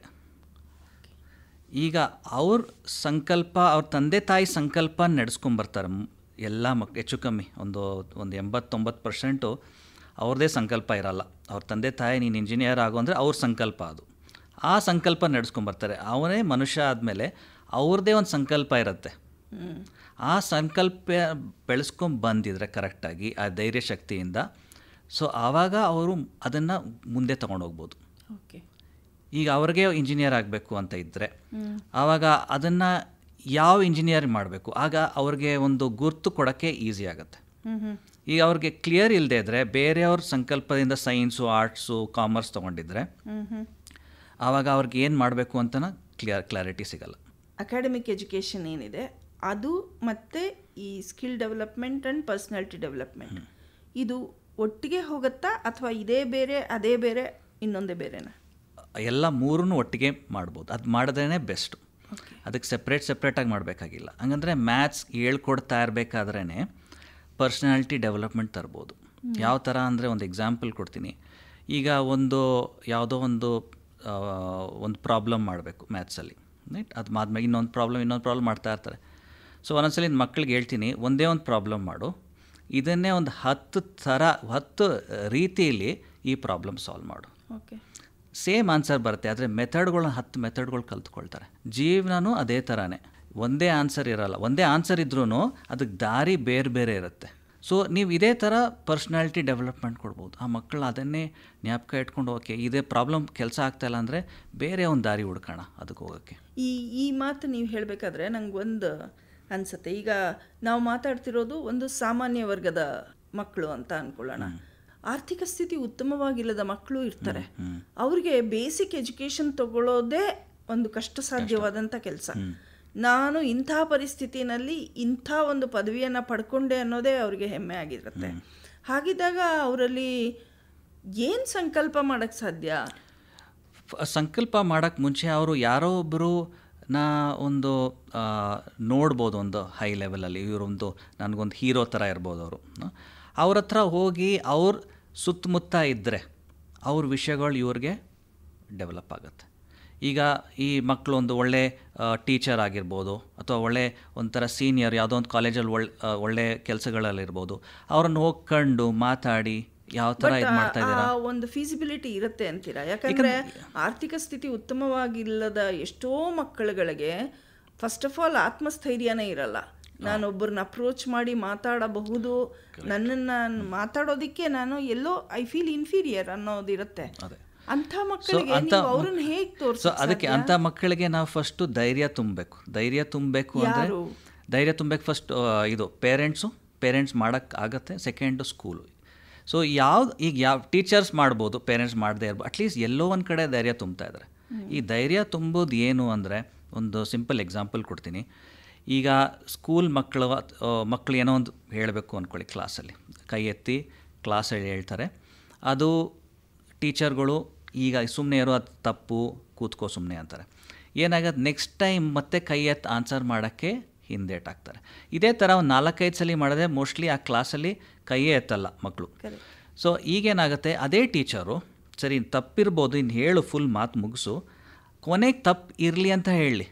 ಈಗ ಅವ್ರ ಸಂಕಲ್ಪ, ಅವ್ರ ತಂದೆ ತಾಯಿ ಸಂಕಲ್ಪ ನಡೆಸ್ಕೊಂಬರ್ತಾರೆ ಎಲ್ಲ ಮಕ್ ಹೆಚ್ಚು ಕಮ್ಮಿ ಒಂದು ಒಂದು ಎಂಬತ್ತೊಂಬತ್ತು ಪರ್ಸೆಂಟು ಅವ್ರದ್ದೇ ಸಂಕಲ್ಪ ಇರಲ್ಲ. ಅವ್ರ ತಂದೆ ತಾಯಿ ನೀನು ಇಂಜಿನಿಯರ್ ಆಗೋ ಅಂದರೆ ಅವ್ರ ಸಂಕಲ್ಪ ಅದು, ಆ ಸಂಕಲ್ಪ ನಡೆಸ್ಕೊಂಬರ್ತಾರೆ. ಅವನೇ ಮನುಷ್ಯ ಆದಮೇಲೆ ಅವ್ರದ್ದೇ ಒಂದು ಸಂಕಲ್ಪ ಇರುತ್ತೆ. ಆ ಸಂಕಲ್ಪ ಬೆಳೆಸ್ಕೊಂಡು ಬಂದಿದ್ರೆ ಕರೆಕ್ಟಾಗಿ ಆ ಧೈರ್ಯ ಶಕ್ತಿಯಿಂದ, ಸೊ ಆವಾಗ ಅವರು ಅದನ್ನು ಮುಂದೆ ತೊಗೊಂಡೋಗ್ಬೋದು. ಓಕೆ, ಈಗ ಅವ್ರಿಗೆ ಇಂಜಿನಿಯರ್ ಆಗಬೇಕು ಅಂತ ಇದ್ದರೆ ಆವಾಗ ಅದನ್ನು ಯಾವ ಇಂಜಿನಿಯರ್ ಮಾಡಬೇಕು, ಆಗ ಅವ್ರಿಗೆ ಒಂದು ಗುರ್ತು ಕೊಡೋಕ್ಕೆ ಈಸಿ ಆಗುತ್ತೆ. ಈಗ ಅವ್ರಿಗೆ ಕ್ಲಿಯರ್ ಇಲ್ಲದೆ ಇದ್ದರೆ, ಬೇರೆಯವ್ರ ಸಂಕಲ್ಪದಿಂದ ಸೈನ್ಸು, ಆರ್ಟ್ಸು, ಕಾಮರ್ಸ್ ತೊಗೊಂಡಿದ್ರೆ ಆವಾಗ ಅವ್ರಿಗೆ ಏನು ಮಾಡಬೇಕು ಅಂತನ ಕ್ಲಿಯರ್ ಕ್ಲಾರಿಟಿ ಸಿಗಲ್ಲ. ಅಕಾಡೆಮಿಕ್ ಎಜುಕೇಷನ್ ಏನಿದೆ ಅದು ಮತ್ತು ಈ skill development and personality development ಇದು ಒಟ್ಟಿಗೆ ಹೋಗುತ್ತಾ ಅಥವಾ ಇದೇ ಬೇರೆ ಅದೇ ಬೇರೆ ಇನ್ನೊಂದೇ ಬೇರೆನಾ? ಎಲ್ಲ ಮೂರೂ ಒಟ್ಟಿಗೆ ಮಾಡ್ಬೋದು, ಅದು ಮಾಡಿದ್ರೇ ಬೆಸ್ಟು. ಅದಕ್ಕೆ ಸಪ್ರೇಟ್ ಸಪ್ರೇಟಾಗಿ ಮಾಡಬೇಕಾಗಿಲ್ಲ. ಹಂಗಂದರೆ ಮ್ಯಾಥ್ಸ್ ಹೇಳ್ಕೊಡ್ತಾ ಇರಬೇಕಾದ್ರೇ ಪರ್ಸ್ನಾಲಿಟಿ ಡೆವಲಪ್ಮೆಂಟ್ ತರ್ಬೋದು. ಯಾವ ಥರ ಅಂದರೆ ಒಂದು ಎಕ್ಸಾಂಪಲ್ ಕೊಡ್ತೀನಿ. ಈಗ ಒಂದು ಯಾವುದೋ ಒಂದು ಒಂದು ಪ್ರಾಬ್ಲಮ್ ಮಾಡಬೇಕು ಮ್ಯಾಥ್ಸಲ್ಲಿ, ರೈಟ್? ಅದು ಆದ್ಮೇಲೆ ಇನ್ನೊಂದು ಪ್ರಾಬ್ಲಮ್ ಇನ್ನೊಂದು ಪ್ರಾಬ್ಲಮ್ ಮಾಡ್ತಾ ಇರ್ತಾರೆ. ಸೊ ಒಂದೊಂದ್ಸಲಿ ಮಕ್ಳಿಗೆ ಹೇಳ್ತೀನಿ, ಒಂದೇ ಒಂದು ಪ್ರಾಬ್ಲಮ್ ಮಾಡು, ಇದನ್ನೇ ಒಂದು ಹತ್ತು ಥರ ಹತ್ತು ರೀತಿಯಲ್ಲಿ ಈ ಪ್ರಾಬ್ಲಮ್ ಸಾಲ್ವ್ ಮಾಡು. ಓಕೆ, ಸೇಮ್ ಆನ್ಸರ್ ಬರುತ್ತೆ, ಆದರೆ ಮೆಥಡ್ಗಳನ್ನ ಹತ್ತು ಮೆಥಡ್ಗಳು ಕಲ್ತ್ಕೊಳ್ತಾರೆ. ಜೀವನನೂ ಅದೇ ಥರನೇ, ಒಂದೇ ಆನ್ಸರ್ ಇರೋಲ್ಲ. ಒಂದೇ ಆನ್ಸರ್ ಇದ್ರೂ ಅದಕ್ಕೆ ದಾರಿ ಬೇರೆ ಬೇರೆ ಇರುತ್ತೆ. ಸೊ ನೀವು ಇದೇ ಥರ ಪರ್ಸ್ನಾಲಿಟಿ ಡೆವಲಪ್ಮೆಂಟ್ ಕೊಡ್ಬೋದು. ಆ ಮಕ್ಕಳು ಅದನ್ನೇ ಜ್ಞಾಪಕ ಇಟ್ಕೊಂಡು, ಓಕೆ ಇದೇ ಪ್ರಾಬ್ಲಮ್ ಕೆಲಸ ಆಗ್ತಾಯಿಲ್ಲ ಅಂದರೆ ಬೇರೆ ಒಂದು ದಾರಿ ಹುಡ್ಕೋಣ ಅದಕ್ಕೆ ಹೋಗೋಕ್ಕೆ. ಈ ಈ ಮಾತು ನೀವು ಹೇಳಬೇಕಾದ್ರೆ ನಂಗೆ ಒಂದು ಅನಿಸುತ್ತೆ. ಈಗ ನಾವು ಮಾತಾಡ್ತಿರೋದು ಒಂದು ಸಾಮಾನ್ಯ ವರ್ಗದ ಮಕ್ಕಳು ಅಂತ ಅಂದ್ಕೊಳ್ಳೋಣ. ಆರ್ಥಿಕ ಸ್ಥಿತಿ ಉತ್ತಮವಾಗಿಲ್ಲದ ಮಕ್ಕಳು ಇರ್ತಾರೆ. ಅವ್ರಿಗೆ ಬೇಸಿಕ್ ಎಜುಕೇಷನ್ ತಗೊಳ್ಳೋದೇ ಒಂದು ಕಷ್ಟ ಸಾಧ್ಯವಾದಂಥ ಕೆಲಸ. ನಾನು ಇಂಥ ಪರಿಸ್ಥಿತಿನಲ್ಲಿ ಇಂಥ ಒಂದು ಪದವಿಯನ್ನು ಪಡ್ಕೊಂಡೆ ಅನ್ನೋದೇ ಅವ್ರಿಗೆ ಹೆಮ್ಮೆ ಆಗಿರುತ್ತೆ. ಹಾಗಿದ್ದಾಗ ಅವರಲ್ಲಿ ಏನು ಸಂಕಲ್ಪ ಮಾಡೋಕ್ಕೆ ಸಾಧ್ಯ? ಸಂಕಲ್ಪ ಮಾಡೋಕ್ಕೆ ಮುಂಚೆ ಅವರು ಯಾರೋ ಒಬ್ಬರು ನಾ ಒಂದು ನೋಡ್ಬೋದು, ಒಂದು ಹೈ ಲೆವೆಲಲ್ಲಿ ಇವರೊಂದು ನನಗೊಂದು ಹೀರೋ ಥರ ಇರ್ಬೋದು ಅವರು. ಅವ್ರ ಹತ್ರ ಹೋಗಿ ಅವ್ರ ಸುತ್ತಮುತ್ತ ಇದ್ದರೆ ಅವ್ರ ವಿಷಯಗಳು ಇವ್ರಿಗೆ ಡೆವಲಪ್ ಆಗುತ್ತೆ. ಈಗ ಈ ಮಕ್ಕಳು ಒಂದು ಒಳ್ಳೆ ಟೀಚರ್ ಆಗಿರ್ಬೋದು ಅಥವಾ ಒಳ್ಳೆ ಒಂಥರ ಸೀನಿಯರ್ ಯಾವುದೋ ಒಂದು ಕಾಲೇಜಲ್ಲಿ ಒಳ್ಳೆ ಒಳ್ಳೆ ಕೆಲಸಗಳಲ್ಲಿರ್ಬೋದು, ಅವ್ರನ್ನ ಹೋಗಿ ಕಂಡು ಮಾತಾಡಿ ಯಾವ ಥರ ಇದು ಮಾಡ್ತಾ ಇದ್ದೀರಾ ಒಂದು ಫೀಸಿಬಿಲಿಟಿ ಇರುತ್ತೆ ಅಂತೀರಾ? ಯಾಕಂದರೆ ಆರ್ಥಿಕ ಸ್ಥಿತಿ ಉತ್ತಮವಾಗಿಲ್ಲದ ಎಷ್ಟೋ ಮಕ್ಕಳುಗಳಿಗೆ ಫಸ್ಟ್ ಆಫ್ ಆಲ್ ಆತ್ಮಸ್ಥೈರ್ಯನೇ ಇರಲ್ಲ. ನಾನೊಬ್ಬರನ್ನ ಅಪ್ರೋಚ್ ಮಾಡಿ ಮಾತಾಡಬಹುದು, ನನ್ನನ್ನು ಮಾತಾಡೋದಕ್ಕೆ ನಾನು ಎಲ್ಲೋ ಐ ಫೀಲ್ ಇನ್ಫೀರಿಯರ್ ಅನ್ನೋದಿರುತ್ತೆ. ಅಂಥ ಮಕ್ಕಳಿಗೆ ಅವ್ರನ್ನ ಹೇಗೆ ತೋರಿಸೋ? ಅದಕ್ಕೆ ಅಂಥ ಮಕ್ಕಳಿಗೆ ನಾವು ಫಸ್ಟು ಧೈರ್ಯ ತುಂಬಬೇಕು. ಧೈರ್ಯ ತುಂಬಬೇಕು ಅಂದರೆ ಧೈರ್ಯ ತುಂಬಬೇಕು ಫಸ್ಟ್ ಇದು ಪೇರೆಂಟ್ಸು ಪೇರೆಂಟ್ಸ್ ಮಾಡೋಕ್ಕೆ ಆಗುತ್ತೆ. Second school. ಸೊ ಯಾವ್ದು ಈಗ ಯಾವ ಟೀಚರ್ಸ್ ಮಾಡ್ಬೋದು, ಪೇರೆಂಟ್ಸ್ ಮಾಡದೇ ಇರ್ಬೋದು, ಅಟ್ಲೀಸ್ಟ್ ಎಲ್ಲೋ ಒಂದು ಕಡೆ ಧೈರ್ಯ ತುಂಬ್ತಾ ಇದ್ದಾರೆ. ಈ ಧೈರ್ಯ ತುಂಬೋದು ಏನು ಅಂದರೆ, ಒಂದು ಸಿಂಪಲ್ ಎಕ್ಸಾಂಪಲ್ ಕೊಡ್ತೀನಿ. ಈಗ ಸ್ಕೂಲ್ ಮಕ್ಕಳು ಮಕ್ಕಳು ಏನೋ ಒಂದು ಹೇಳಬೇಕು ಅಂದ್ಕೊಳ್ಳಿ, ಕ್ಲಾಸಲ್ಲಿ ಕೈ ಎತ್ತಿ ಕ್ಲಾಸಲ್ಲಿ ಹೇಳ್ತಾರೆ. ಅದು ಟೀಚರ್ಗಳು ಈಗ ಸುಮ್ಮನೆ ಇರೋ ಅದು ತಪ್ಪು, ಕೂತ್ಕೋ ಸುಮ್ಮನೆ ಅಂತಾರೆ. ಏನಾಗತ್ತೆ, ನೆಕ್ಸ್ಟ್ ಟೈಮ್ ಮತ್ತೆ ಕೈ ಎತ್ತು ಆನ್ಸರ್ ಮಾಡೋಕ್ಕೆ ಹಿಂದೇಟಾಗ್ತಾರೆ. ಇದೇ ಥರ ಒಂದು ನಾಲ್ಕೈದು ಸಲ ಮಾಡಿದ್ರೆ ಮೋಸ್ಟ್ಲಿ ಆ ಕ್ಲಾಸಲ್ಲಿ ಕೈಯೇ ಎತ್ತಲ್ಲ ಮಕ್ಕಳು. ಸೊ ಈಗೇನಾಗುತ್ತೆ, ಅದೇ ಟೀಚರು ಸರಿ ತಪ್ಪಿರ್ಬೋದು, ಇನ್ನು ಹೇಳು ಫುಲ್ ಮಾತು ಮುಗಿಸು, ಕೊನೆಗೆ ತಪ್ಪು ಇರಲಿ ಅಂತ ಹೇಳಿ.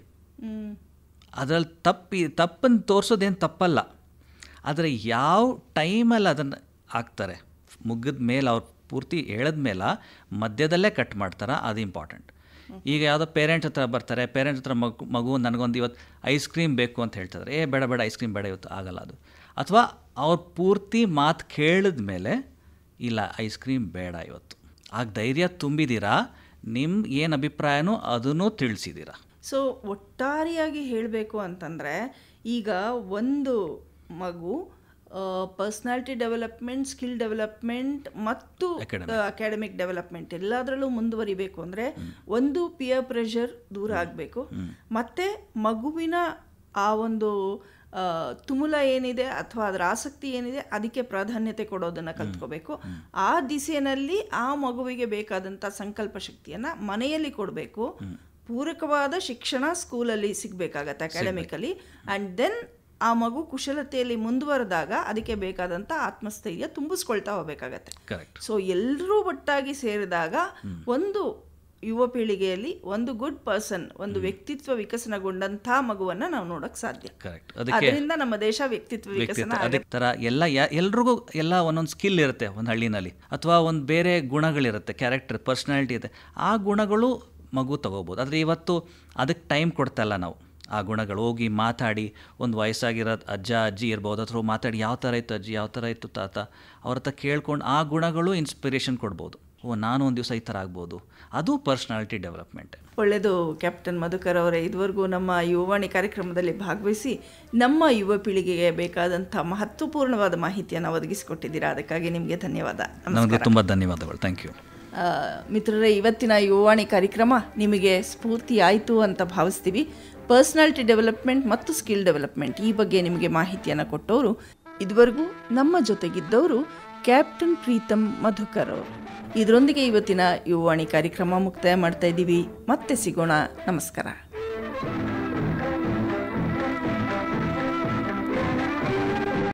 ಅದರಲ್ಲಿ ತಪ್ಪಿ ತಪ್ಪನ್ನು ತೋರಿಸೋದೇನು ತಪ್ಪಲ್ಲ, ಆದರೆ ಯಾವ ಟೈಮಲ್ಲಿ ಅದನ್ನು ಹಾಕ್ತಾರೆ, ಮುಗಿದ ಮೇಲೆ ಅವ್ರು ಪೂರ್ತಿ ಹೇಳಿದ್ಮೇಲೆ ಮಧ್ಯದಲ್ಲೇ ಕಟ್ ಮಾಡ್ತಾರೆ, ಅದು ಇಂಪಾರ್ಟೆಂಟ್. ಈಗ ಯಾವುದೋ ಪೇರೆಂಟ್ಸ್ ಹತ್ರ ಬರ್ತಾರೆ, ಪೇರೆಂಟ್ಸ್ ಹತ್ರ ಮಗು ಮಗು ನನಗೊಂದು ಇವತ್ತು ಐಸ್ ಕ್ರೀಮ್ ಬೇಕು ಅಂತ ಹೇಳ್ತಿದ್ದಾರೆ. ಏ ಬೇಡ ಬೇಡ ಐಸ್ ಕ್ರೀಮ್ ಬೇಡ ಇವತ್ತು ಆಗಲ್ಲ ಅದು. ಅಥವಾ ಅವ್ರು ಪೂರ್ತಿ ಮಾತು ಕೇಳಿದ ಮೇಲೆ ಇಲ್ಲ ಐಸ್ ಕ್ರೀಮ್ ಬೇಡ ಇವತ್ತು, ಆಗ ಧೈರ್ಯ ತುಂಬಿದ್ದೀರಾ, ನಿಮ್ಮ ಏನು ಅಭಿಪ್ರಾಯನೋ ಅದನ್ನು ತಿಳಿಸಿದ್ದೀರಾ. ಸೊ ಒಟ್ಟಾರೆಯಾಗಿ ಹೇಳಬೇಕು ಅಂತಂದರೆ, ಈಗ ಒಂದು ಮಗು ಪರ್ಸ್ನಾಲಿಟಿ ಡೆವಲಪ್ಮೆಂಟ್, ಸ್ಕಿಲ್ ಡೆವಲಪ್ಮೆಂಟ್ ಮತ್ತು ಅಕಾಡೆಮಿಕ್ ಡೆವಲಪ್ಮೆಂಟ್ ಎಲ್ಲದರಲ್ಲೂ ಮುಂದುವರಿಬೇಕು ಅಂದರೆ ಒಂದು ಪಿಯರ್ ಪ್ರೆಷರ್ ದೂರ ಆಗಬೇಕು, ಮತ್ತು ಮಗುವಿನ ಆ ಒಂದು ತುಮುಲ ಏನಿದೆ ಅಥವಾ ಅದರ ಆಸಕ್ತಿ ಏನಿದೆ ಅದಕ್ಕೆ ಪ್ರಾಧಾನ್ಯತೆ ಕೊಡೋದನ್ನು ಕಲ್ತ್ಕೋಬೇಕು. ಆ ದಿಸೆಯಲ್ಲಿ ಆ ಮಗುವಿಗೆ ಬೇಕಾದಂಥ ಸಂಕಲ್ಪ ಶಕ್ತಿಯನ್ನು ಮನೆಯಲ್ಲಿ ಕೊಡಬೇಕು. ಪೂರಕವಾದ ಶಿಕ್ಷಣ ಸ್ಕೂಲಲ್ಲಿ ಸಿಗಬೇಕಾಗತ್ತೆ, ಅಕಾಡೆಮಿಕಲಿ. ಆ್ಯಂಡ್ ದೆನ್ ಆ ಮಗು ಕುಶಲತೆಯಲ್ಲಿ ಮುಂದುವರೆದಾಗ ಅದಕ್ಕೆ ಬೇಕಾದಂಥ ಆತ್ಮಸ್ಥೈರ್ಯ ತುಂಬಿಸ್ಕೊಳ್ತಾ ಹೋಗಬೇಕಾಗತ್ತೆ. ಸೊ ಎಲ್ಲರೂ ಒಟ್ಟಾಗಿ ಸೇರಿದಾಗ ಒಂದು ಯುವ ಪೀಳಿಗೆಯಲ್ಲಿ ಒಂದು ಗುಡ್ ಪರ್ಸನ್, ಒಂದು ವ್ಯಕ್ತಿತ್ವ ವಿಕಸನಗೊಂಡಂಥ ಮಗುವನ್ನು ನಾವು ನೋಡೋಕ್ಕೆ ಸಾಧ್ಯ. ಅದರಿಂದ ನಮ್ಮ ದೇಶ ವ್ಯಕ್ತಿತ್ವ ವಿಕಸನ. ಅದೇ ಥರ ಎಲ್ಲ ಎಲ್ರಿಗೂ ಎಲ್ಲ ಒಂದೊಂದು ಸ್ಕಿಲ್ ಇರುತ್ತೆ ಒಂದು ಹಳ್ಳಿನಲ್ಲಿ, ಅಥವಾ ಒಂದು ಬೇರೆ ಗುಣಗಳಿರುತ್ತೆ, ಕ್ಯಾರೆಕ್ಟರ್ ಪರ್ಸ್ನಾಲಿಟಿ ಇರುತ್ತೆ. ಆ ಗುಣಗಳು ಮಗು ತಗೋಬೋದು. ಆದರೆ ಇವತ್ತು ಅದಕ್ಕೆ ಟೈಮ್ ಕೊಡ್ತಾಯಿಲ್ಲ ನಾವು. ಆ ಗುಣಗಳು ಹೋಗಿ ಮಾತಾಡಿ, ಒಂದು ವಯಸ್ಸಾಗಿರೋ ಅಜ್ಜ ಅಜ್ಜಿ ಇರ್ಬೋದು, ಅಥವಾ ಮಾತಾಡಿ ಯಾವ ಥರ ಇತ್ತು ಅಜ್ಜಿ, ಯಾವ ಥರ ಇತ್ತು ತಾತ, ಅವ್ರ ಹತ್ರ ಕೇಳ್ಕೊಂಡು ಆ ಗುಣಗಳು ಇನ್ಸ್ಪಿರೇಷನ್ ಕೊಡ್ಬೋದು. ಓ ನಾನು ಒಂದು ದಿವಸ ಈ ಥರ ಆಗ್ಬೋದು, ಅದು ಪರ್ಸ್ನಾಲಿಟಿ ಡೆವಲಪ್ಮೆಂಟ್. ಒಳ್ಳೆಯದು ಕ್ಯಾಪ್ಟನ್ ಮಧುಕರ್ ಅವರೇ, ಇದುವರೆಗೂ ನಮ್ಮ ಯುವವಾಣಿ ಕಾರ್ಯಕ್ರಮದಲ್ಲಿ ಭಾಗವಹಿಸಿ ನಮ್ಮ ಯುವ ಪೀಳಿಗೆಗೆ ಬೇಕಾದಂಥ ಮಹತ್ವಪೂರ್ಣವಾದ ಮಾಹಿತಿಯನ್ನು ಒದಗಿಸಿಕೊಟ್ಟಿದ್ದೀರಾ. ಅದಕ್ಕಾಗಿ ನಿಮಗೆ ಧನ್ಯವಾದ. ನಮಗೆ ತುಂಬ ಧನ್ಯವಾದಗಳು. Thank you. ಮಿತ್ರರೇ, ಇವತ್ತಿನ ಯುವವಾಣಿ ಕಾರ್ಯಕ್ರಮ ನಿಮಗೆ ಸ್ಫೂರ್ತಿ ಆಯಿತು ಅಂತ ಭಾವಿಸ್ತೀವಿ. ಪರ್ಸ್ನಾಲಿಟಿ ಡೆವಲಪ್ಮೆಂಟ್ ಮತ್ತು ಸ್ಕಿಲ್ ಡೆವಲಪ್ಮೆಂಟ್ ಈ ಬಗ್ಗೆ ನಿಮಗೆ ಮಾಹಿತಿಯನ್ನು ಕೊಟ್ಟವರು ಇದುವರೆಗೂ ನಮ್ಮ ಜೊತೆಗಿದ್ದವರು ಕ್ಯಾಪ್ಟನ್ ಪ್ರೀತಮ್ ಮಧುಕರ್ ಅವರು. ಇದರೊಂದಿಗೆ ಇವತ್ತಿನ ಯುವವಾಣಿ ಕಾರ್ಯಕ್ರಮ ಮುಕ್ತಾಯ ಮಾಡ್ತಾ ಇದ್ದೀವಿ. ಮತ್ತೆ ಸಿಗೋಣ. ನಮಸ್ಕಾರ.